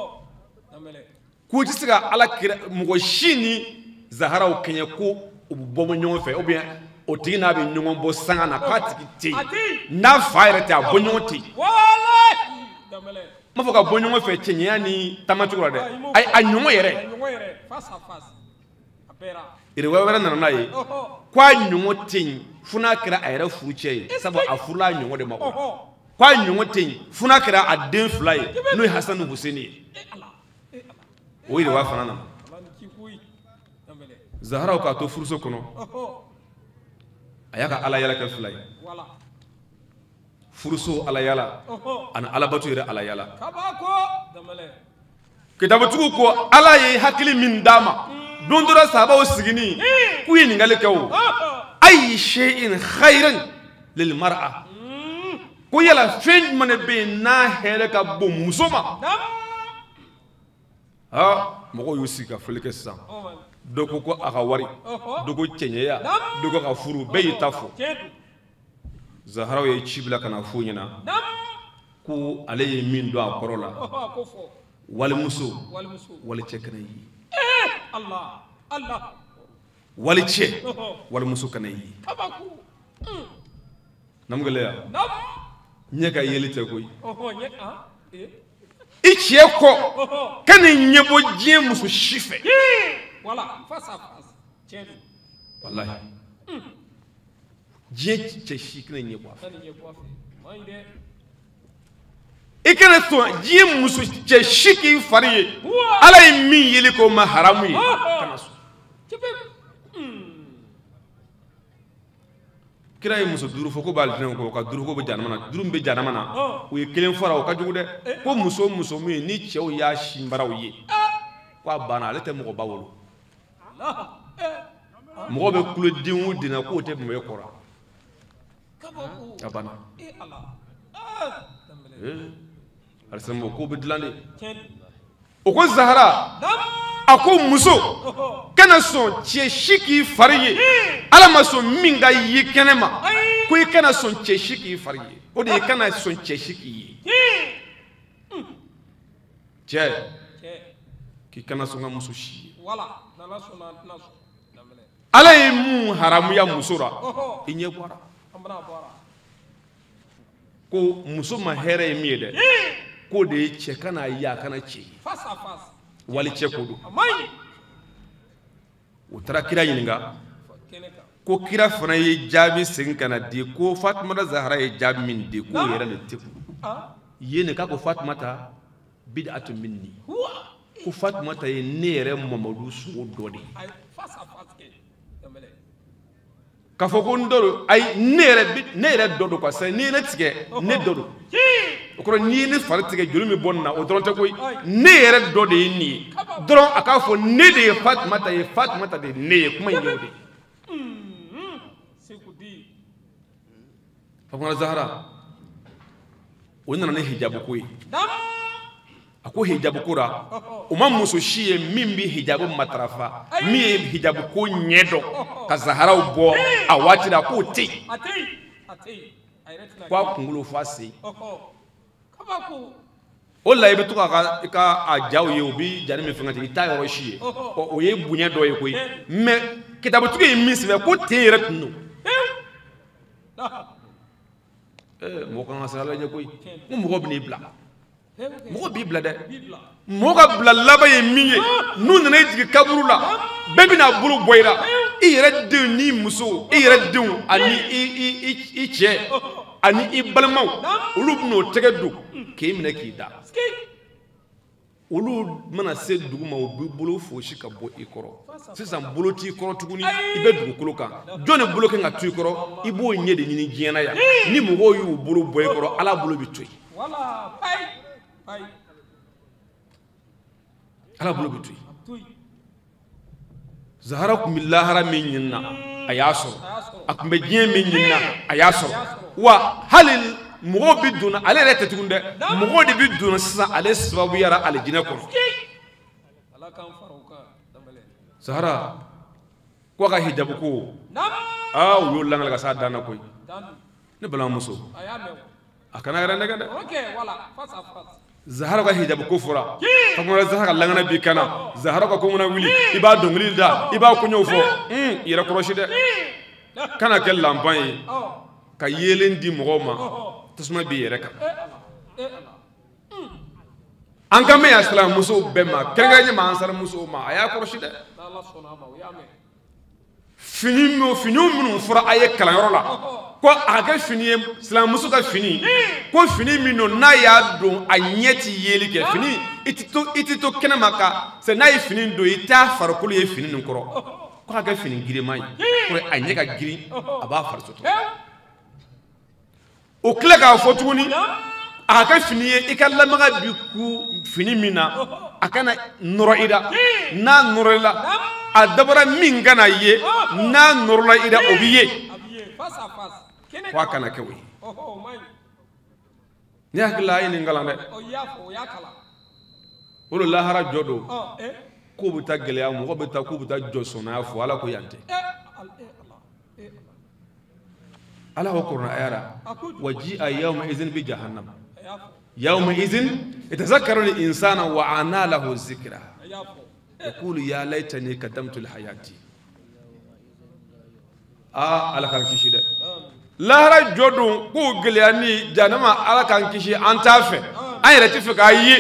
ko tisiga ala kira mugo shini zaharaw kenye ko ubomo nyon fe ou bien o tigina be nyon bo sanga na patiki na faire ta bonyoti wallahi damele ma foka bonyon fe chenye ni tamaturo de ay anyon yere anyon yere face à face apera ire wawara na na yi kwa nyongo tin funa kira ayra furuche sabo afula nyongo de mako kwa nyongo tin funa kira aden fly no Hassan Husseini o ire wa fanana zahara ka to furuso kono ayaka ala yala ka fly wala furuso ala yala ana ala batu ire ala yala kabako damale kitabatu ko ala yi hakili min dama dondora sahaba o sigini ku yi ngale kawo ay shay'in khairan lil mar'a ku yala fen man be na hele ka bo musoma ha mo yusika fulike sa doko ko aka wari doko chenyeya doko ka furu be tafo zahara ye chibla kana funyina ku alaye min do akorola wal musu wal chekana yi Allah Allah waliche wal musuka yi namgale ya nam nyeka yelite koy oho nyeka eh ichie ko kan nyebo jie musu shife wala face à face chedu wallahi jie che shikne nyebo afa nyebo afa maide ikene so jie musu che shiki fariye ala mi yeli ko ma haramu yi kana so kira yi muso duru foko bal dinen ko ka duru ko be janama duru be janama na o ye kelen fara o ka jugu de ko muso muso mi ni chew ya shimbaraw ye ko bana ale te mo ba wolo mo be kulo dinwu dina ko te mo yekora abana e Allah eh arsamo ko be dilande o ko zahara ako muso kana son che shiki fariye ala maso minga yi kenema ko kana son che shiki fariye o de kana son che shiki che k'i kana sɔn ka muso si ye wala nana sɔnna tɛna sɔn damɛlɛ ala ye mun haramuya muso la i ɲɛ bɔra an bɛna bɔra ko muso ma hɛrɛ ye min ye dɛ k'o de ye cɛ kana ye a kana cɛ ye face à face wali cɛ ko don a man ɲi u taara kira ɲininka kɛnɛ kan ko kira fana ye jaabi segin ka na di ko fatumata zahara ye jaabi min di k'o yɛrɛ de tɛ ah yen ne k'a ko fatumata bid'atu minni wa ko fatumata ye ne yɛrɛ mamadu sogo dɔ de ye ay face à face kɛ damɛlɛ k'a fɔ ko n dɔ don ayi ne yɛrɛ bi ne yɛrɛ dɔ don quoi c'est ni ye ne tigɛ ne dɔ don o kɔrɔ n'i ye ne fari tigɛ joli min bɔ nin na o dɔrɔn tɛ koyi ne yɛrɛ dɔ de ye nin ye dɔrɔn a k'a fɔ ne de ye fatumata ye fatumata de ye ne ye kuma in y'o de ye seko di fatumata zahara o nana ne hijabu ko ye dam a ko hijabu ko ra o ma muso si ye min bi hijabu matarafa min ye hijabu ko ɲɛ dɔn ka zaharaw bɔ a waati la k'o tɛ yen a tɛ yen a tɛ yen a yɛrɛ tɛna ko a kunkolo f'a se ɔhɔ kabako o la i bɛ to k'a ka i ka a jaw ye o bi jani min fɛngɛ ten i t'a yɔrɔ si ye ɔ o ye bonya dɔ ye koyi mɛ kitabutigi ye min sɛbɛn ko ten yɛrɛ tun don ɛɛ mɔgɔ kan ka siran ala ɲɛ koyi ko mɔgɔ bɛ n'i bila mɔgɔ b'i bila dɛ mɔgɔ ka bila laban ye min ye n'u nana i jigin kaburu la bɛɛ bɛna bolo bɔ i la i yɛrɛ denw n'i muso i yɛrɛ denw ani i i i i cɛ ani i balimaw olu bɛn'o tɛgɛ don k'e minɛ k'i da olu mana se dugu ma u b'i bolo fosi ka bɔ i kɔrɔ sisan bolo t'i kɔrɔ tuguni i bɛ dugukolo kan jɔn de bolo kan ka to i kɔrɔ i b'o ɲɛ de ɲini diɲɛ na yan ni mɔgɔw y'u bolo bɔ i kɔrɔ ala bolo bɛ to yen wala ayi ayi ala bolo bɛ to yen zahara tun bɛ lahara min ɲini na a y'a sɔrɔ a tun bɛ diɲɛ min ɲini na a y'a sɔrɔ wa hali mɔgɔw bɛ donna ale yɛrɛ tɛ tuguni dɛ mɔgɔw de bɛ donna sisan ale sababuyara alijinɛ kɔnɔ ala k'an fara o kan damɛlɛ zahara ko a ka hijabu ko aa u y'o langali ka s'a dan na koyi ne balimamuso a y'a mɛn a kana yɛrɛ nɛgɛ dɛ ok wala face à face zahara ka hijabu ko fɔra fatumata zahara ka langana b'i kana zahara ka ko ŋuna wuli i b'a dɔnkili da i b'a koɲɛw fɔ yɛrɛ kɔrɔsi dɛ kana kɛ lanpan ye ka yeelen di mɔgɔw ma tasuma b'i yɛrɛ kan an ka mɛn yan silamɛmusow bɛɛ ma kɛrɛnkɛrɛnnen ma ansarimusow ma a y'a kɔrɔsi dɛ n'ala sɔnna a ma o y'a mɛn fini min finiw minnu fɔra a ye kalanyɔrɔ la ko a ka kɛ fini ye silamɛmuso ka fini ko fini min don n'a y'a don a ɲɛ tɛ yeli kɛ fini i tɛ to i tɛ to kɛnɛma ka c'est n'a ye fini don i t'a farikolo ye fini nin kɔrɔ ko a ka kɛ fini girinman ye pour a ɲɛ ka girin a b'a fari soto o tila k'a fɔ tuguni a ka kɛ fini ye i ka lamaga bi ku fini min na a kana nɔrɔ i la n'a nɔrɔ i la a dabɔra min kana ye n'a nɔrɔla i la o bɛ ye face à face kɛnɛ ko a kana kɛ o ye ɔhɔ o man ɲi ne hakili la a ye nin kalan dɛ o y'a fɔ o y'a kalan o de lahara jɔ don ɔ ɛ k'o bɛ taa gɛlɛya mɔgɔ bɛ taa k'u bɛ taa jɔ sɔnnaya fɔ ala ko yan tɛ ɛ ala ɛ ala ɛ ala ala ko kɔrɔna ayara wa ji a yawma izin bi jahannam a y'a fɔ yawma izin yatazakkaru al insana wa ana lahu zikra a y'a fɔ yaqulu ya laitani qaddamtu li hayati ah ala kan kisi dɛ lahara jɔ don k'o gɛlɛya ni jahannama ala kan kisi an t'a fɛ an yɛrɛ tɛ fɛ k'a ye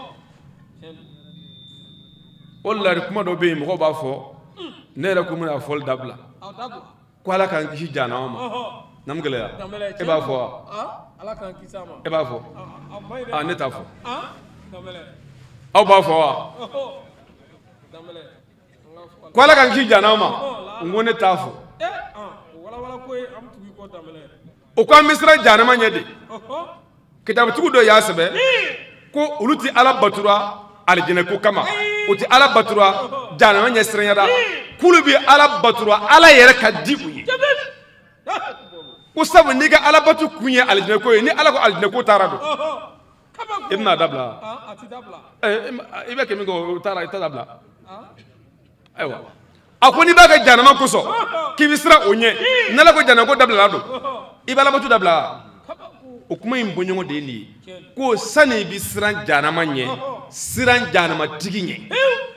o la kuma dɔ bɛ yen mɔgɔw b'a fɔ ne yɛrɛ ko n bɛna fɔli dabila aw dabila ko ala k'an kisi jahannama ma na mu gɛlɛya damɛlɛ e b'a fɔ wa ala k'an kisi a ma e b'a fɔ a man ɲi dɛ ah ne t'a fɔ damɛlɛ aw b'a fɔ wa damɛlɛ ko ala k'an kisi jahannama ma n ko ne t'a fɔ ɛ o walawala ko ye an tugu kɔ damɛlɛ o ko an bɛ siran jahannama ɲɛ de kitabutigi dɔ y'a sɛbɛn ko olu tɛ ala batura alijinɛ ko kama u tɛ ala batura jahannama ɲɛ siranyara k'olu bɛ ala batura ala yɛrɛ ka di u ye ko sabu n'i ka ala batu kun ye alijinɛ ko ye ni ala ko alijinɛ ko taara don i bɛna dabila a ti dabila i bɛ kɛ min kɛ o taara i ta dabila ayiwa a ko n'i b'a kɛ jahannama kosɔn k'i bɛ siran o ɲɛ n'ala ko jahannama ko dabila don i bɛ ala batu dabila o kuma in bɔɲɔgɔn de ye nin ye ko sani i bi siran jahanama ɲɛ siran jahanama tigi ɲɛ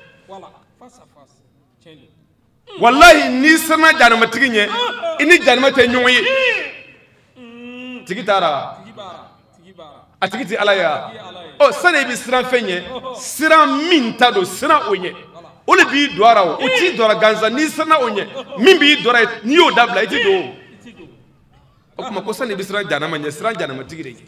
wallahi ni siran jahanama tigi ɲɛ i ni jahanama tɛ ɲɔgɔn ye tigi taara a tigi tɛ ala ye ɔ sani i bi siran fɛn ɲɛ siran min ta don siran o ɲɛ o de b'i don a la o t'i don a la gansan n'i siranna o ɲɛ min b'i don a la n'i y'o dabila i tɛ don o kuma ko sani i bi siran jahanama ɲɛ siran jahanama tigi de ɲɛ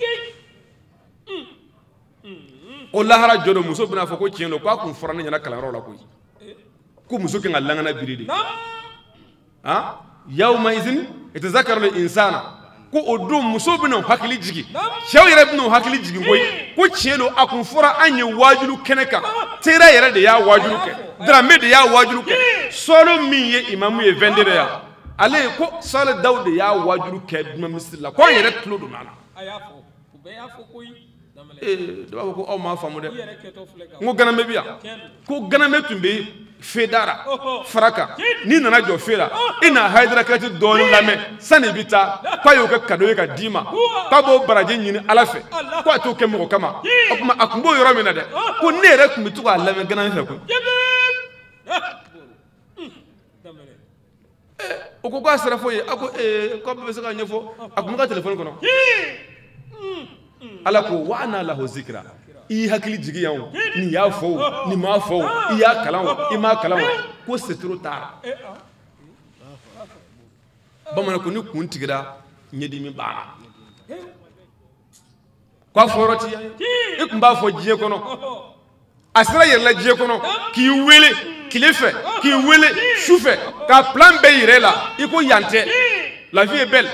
o lahara jɔ don muso bɛna fɔ ko tiɲɛ don ko a kun fɔra ne ɲɛna kalanyɔrɔ la koyi ko muso kan ka langana biri de han yawma izin yatazakkaru al-insana ko o don muso bɛna hakili jigi cɛw yɛrɛ bɛna hakili jigi koyi ko tiɲɛ don a kun fɔra an ye wajilu kɛnɛ kan tera yɛrɛ de y'a wajilu kɛ dramé de y'a wajilu kɛ sɔɔlo min ye imamu ye vingt-deux de ya ale ko Sale Dawu de y'a wajilu kɛ duma misiri la ko an yɛrɛ tulo donna a la ee dɔ b'a fɔ ko aw m'a faamu dɛ n ko ganamɛ bi yan ko ganamɛ tun bɛ fe dara fara kan n'i nana jɔ fe la i na Hayidarakɛti dɔɔni lamɛn sani i bɛ taa k'a y'o kɛ cadeau ye ka d'i ma k'a b'o baraji ɲini Ala fɛ ko a t'o kɛ mɔgɔ kama o tuma a tun b'o yɔrɔ min na dɛ ko ne yɛrɛ tun bɛ to k'a lamɛn ganamɛ fɛ koyi o ko k'a sera fo ye a ko ee k'aw bɛ se k'a ɲɛfɔ a tun bɛ ka telefɔni kɔnɔ Ala ko wa ana lahu zikra i hakili jigi yan ni y'a fɔ ni m'a fɔ i y'a kalan i m'a kalan ko c'est trop tard bamanan ko ni kun tigira ɲɛdimi banna k'a fɔ yɔrɔ ti i tun b'a fɔ diɲɛ kɔnɔ a sera yɛrɛ la diɲɛ kɔnɔ k'i wele tile fɛ k'i wele su fɛ ka plan bɛɛ yɛrɛ la i ko yan tɛ la vie est belle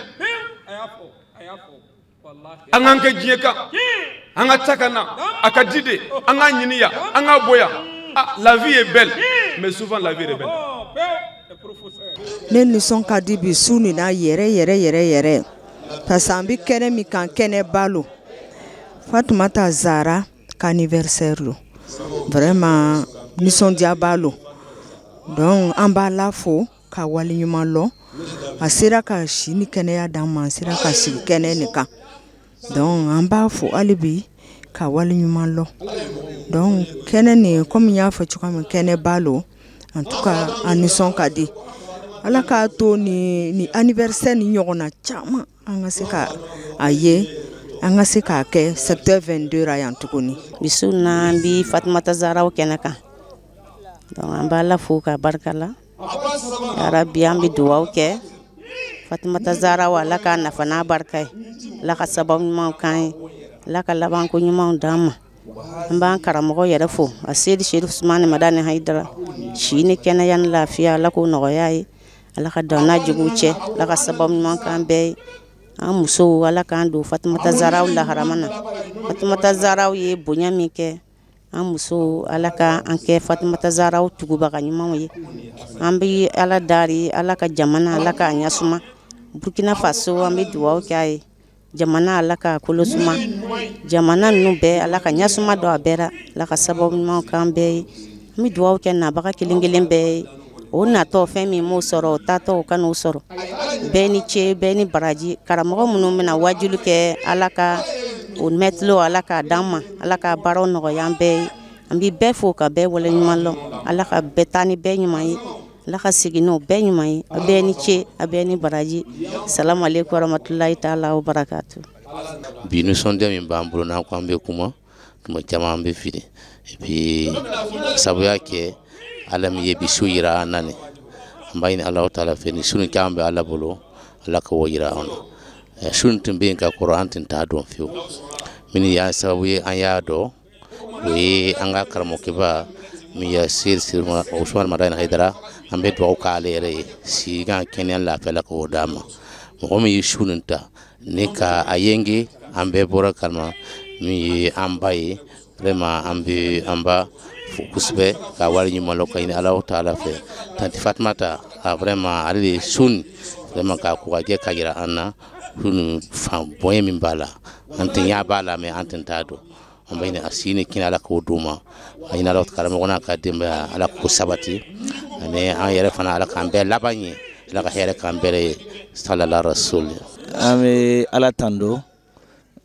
an k'an kɛ diɲɛ kan an ka ta ka na a ka di de an k'a ɲini yan an k'a bɔ yan la vie est belle mais souvent la vie est belle ne nisɔn ka di bi su nin na yɛrɛ yɛrɛ yɛrɛ yɛrɛ parce que an bɛ kɛnɛ min kan kɛnɛ balo Fatumata Zara ka anniversaire lo vraiment nisɔndiya b'a lo donc an b'a la fo ka waleɲuman lɔ a sera ka si ni kɛnɛya d'an ma a sera ka sigi kɛnɛ nin kan donc an b'a fo hali bi ka waleɲuman lɔ donc kɛnɛ nin comme n y'a fɔ cogoya min kɛnɛ b'a lo en tout cas a nisɔn ka di Ala k'a to ni ni anniversaire ni ɲɔgɔnna caman an ka se ka a ye an ka se k'a kɛ secteur vingt-deux ra yan tuguni bisu na an bi Fatumata Zaraw kɛnɛ kan donc an b'a la fo ka barika la yarabi an bi duwawu kɛ Fatumata Zaraw Ala k'a nafa n'a barika ye Ala ka sababu ɲumanw k'an ye Ala ka labanko ɲumanw d'an ma an b'an karamɔgɔ yɛrɛ fo a Seydi Sherif Usmani Madani Hayidara si ni kɛnɛya ni lafiya Ala k'o nɔgɔya ye Ala ka dan n'a juguw cɛ Ala ka sababu ɲuman k'an bɛɛ ye an musow Ala k'an don Fatumata Zaraw laharama na Fatumata Zaraw ye bonya min kɛ an musow Ala ka an kɛ Fatumata Zaraw tugubaga ɲumanw ye an bɛ Ala dari Ala ka jamana Ala k'a ɲɛsuma Burkina Faso an bɛ duwawu kɛ a ye jamana Ala ka kolosuma jamana ninnu bɛɛ Ala ka ɲɛsuma don a bɛɛ la Ala ka sababu ɲumanw k'an bɛɛ ye an bɛ duwawu kɛ nabaga kelen kelen bɛɛ ye o natɔ fɛn min m'o sɔrɔ o tatɔ o ka n'o sɔrɔ bɛɛ ni ce bɛɛ ni baraji karamɔgɔ minnu bɛna wajilu kɛ Ala ka o mɛtilo Ala k'a d'an ma Ala ka baaraw nɔgɔya an bɛɛ ye an bɛ bɛɛ fo ka bɛɛ waleɲuman lɔn Ala ka bɛɛ taa ni bɛɛ ɲuman ye Ala ka segin n'o bɛɛ ɲuman ye a bɛɛ ni ce a bɛɛ ni baraji salamu aleykum warahmatulahi taala wa barakatu bi nisɔndiya min b'an bolo n'an ko an bɛ kuma tuma caman an bɛ fili et puis sabuya kɛ Ala min ye bi su yira an na nin an b'a ɲini Alahu taala fɛ ni su nin k'an bɛ Ala bolo Ala ka o yira an na su nin tun bɛ yen ka kɔrɔ an tun t'a dɔn fiyewu min y'an sababu ye an y'a dɔn o ye an ka karamɔgɔkɛba min ye Seydi Usmani Madani Hayidara an bɛ dugawu k'ale yɛrɛ ye si kan kɛnɛya lafiya Ala k'o d'a ma mɔgɔ min ye su nin ta ni ka a yenge an bɛɛ bɔra kalama min ye an ba ye vraiment an bɛ an ba fo kosɛbɛ ka wale ɲuman lɔ ka ɲini Alahu taala fɛ tanti Fatumata a vraiment ale de ye su nin vraiment k'a kokajɛ ka jira an na su nin fan bonya min b'a la an tɛ ɲɛ b'a la mais an tɛ t'a dɔn an bɛ ɲini a si ni kini Ala k'o d'u ma a ɲini Alahu karamɔgɔ n'a ka denbaya Ala k'o sabati ani an yɛrɛ fana Ala k'an bɛɛ laban ɲɛ Ala ka hɛrɛ k'an bɛɛ ye salala rasuli an bɛ Ala tando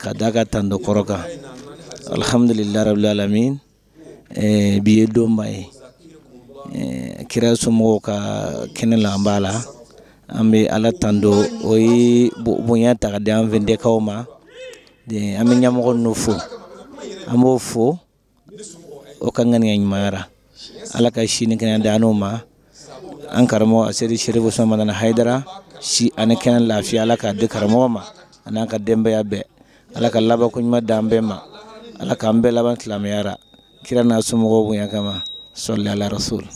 ka daga tando koroka. Alhamdulillah rabbil alamin. E biye dombaye. E kira sumo ka kenela ambala. Ambe ala tando oyi bonya ta da an vende kawma. De ame nyamo no fo. Amo fo o kangani nyimara. Ala ka shini kana da anoma. An karamo asiri shirifu sama na haidara shi ana kenan lafiya ala ka de karamo ma ana ka dembe ya be ala ka laba kunyma dambe ma ala ka ambe laban tlamiyara kira na sumo go bunya kama sallallahu alaihi rasul.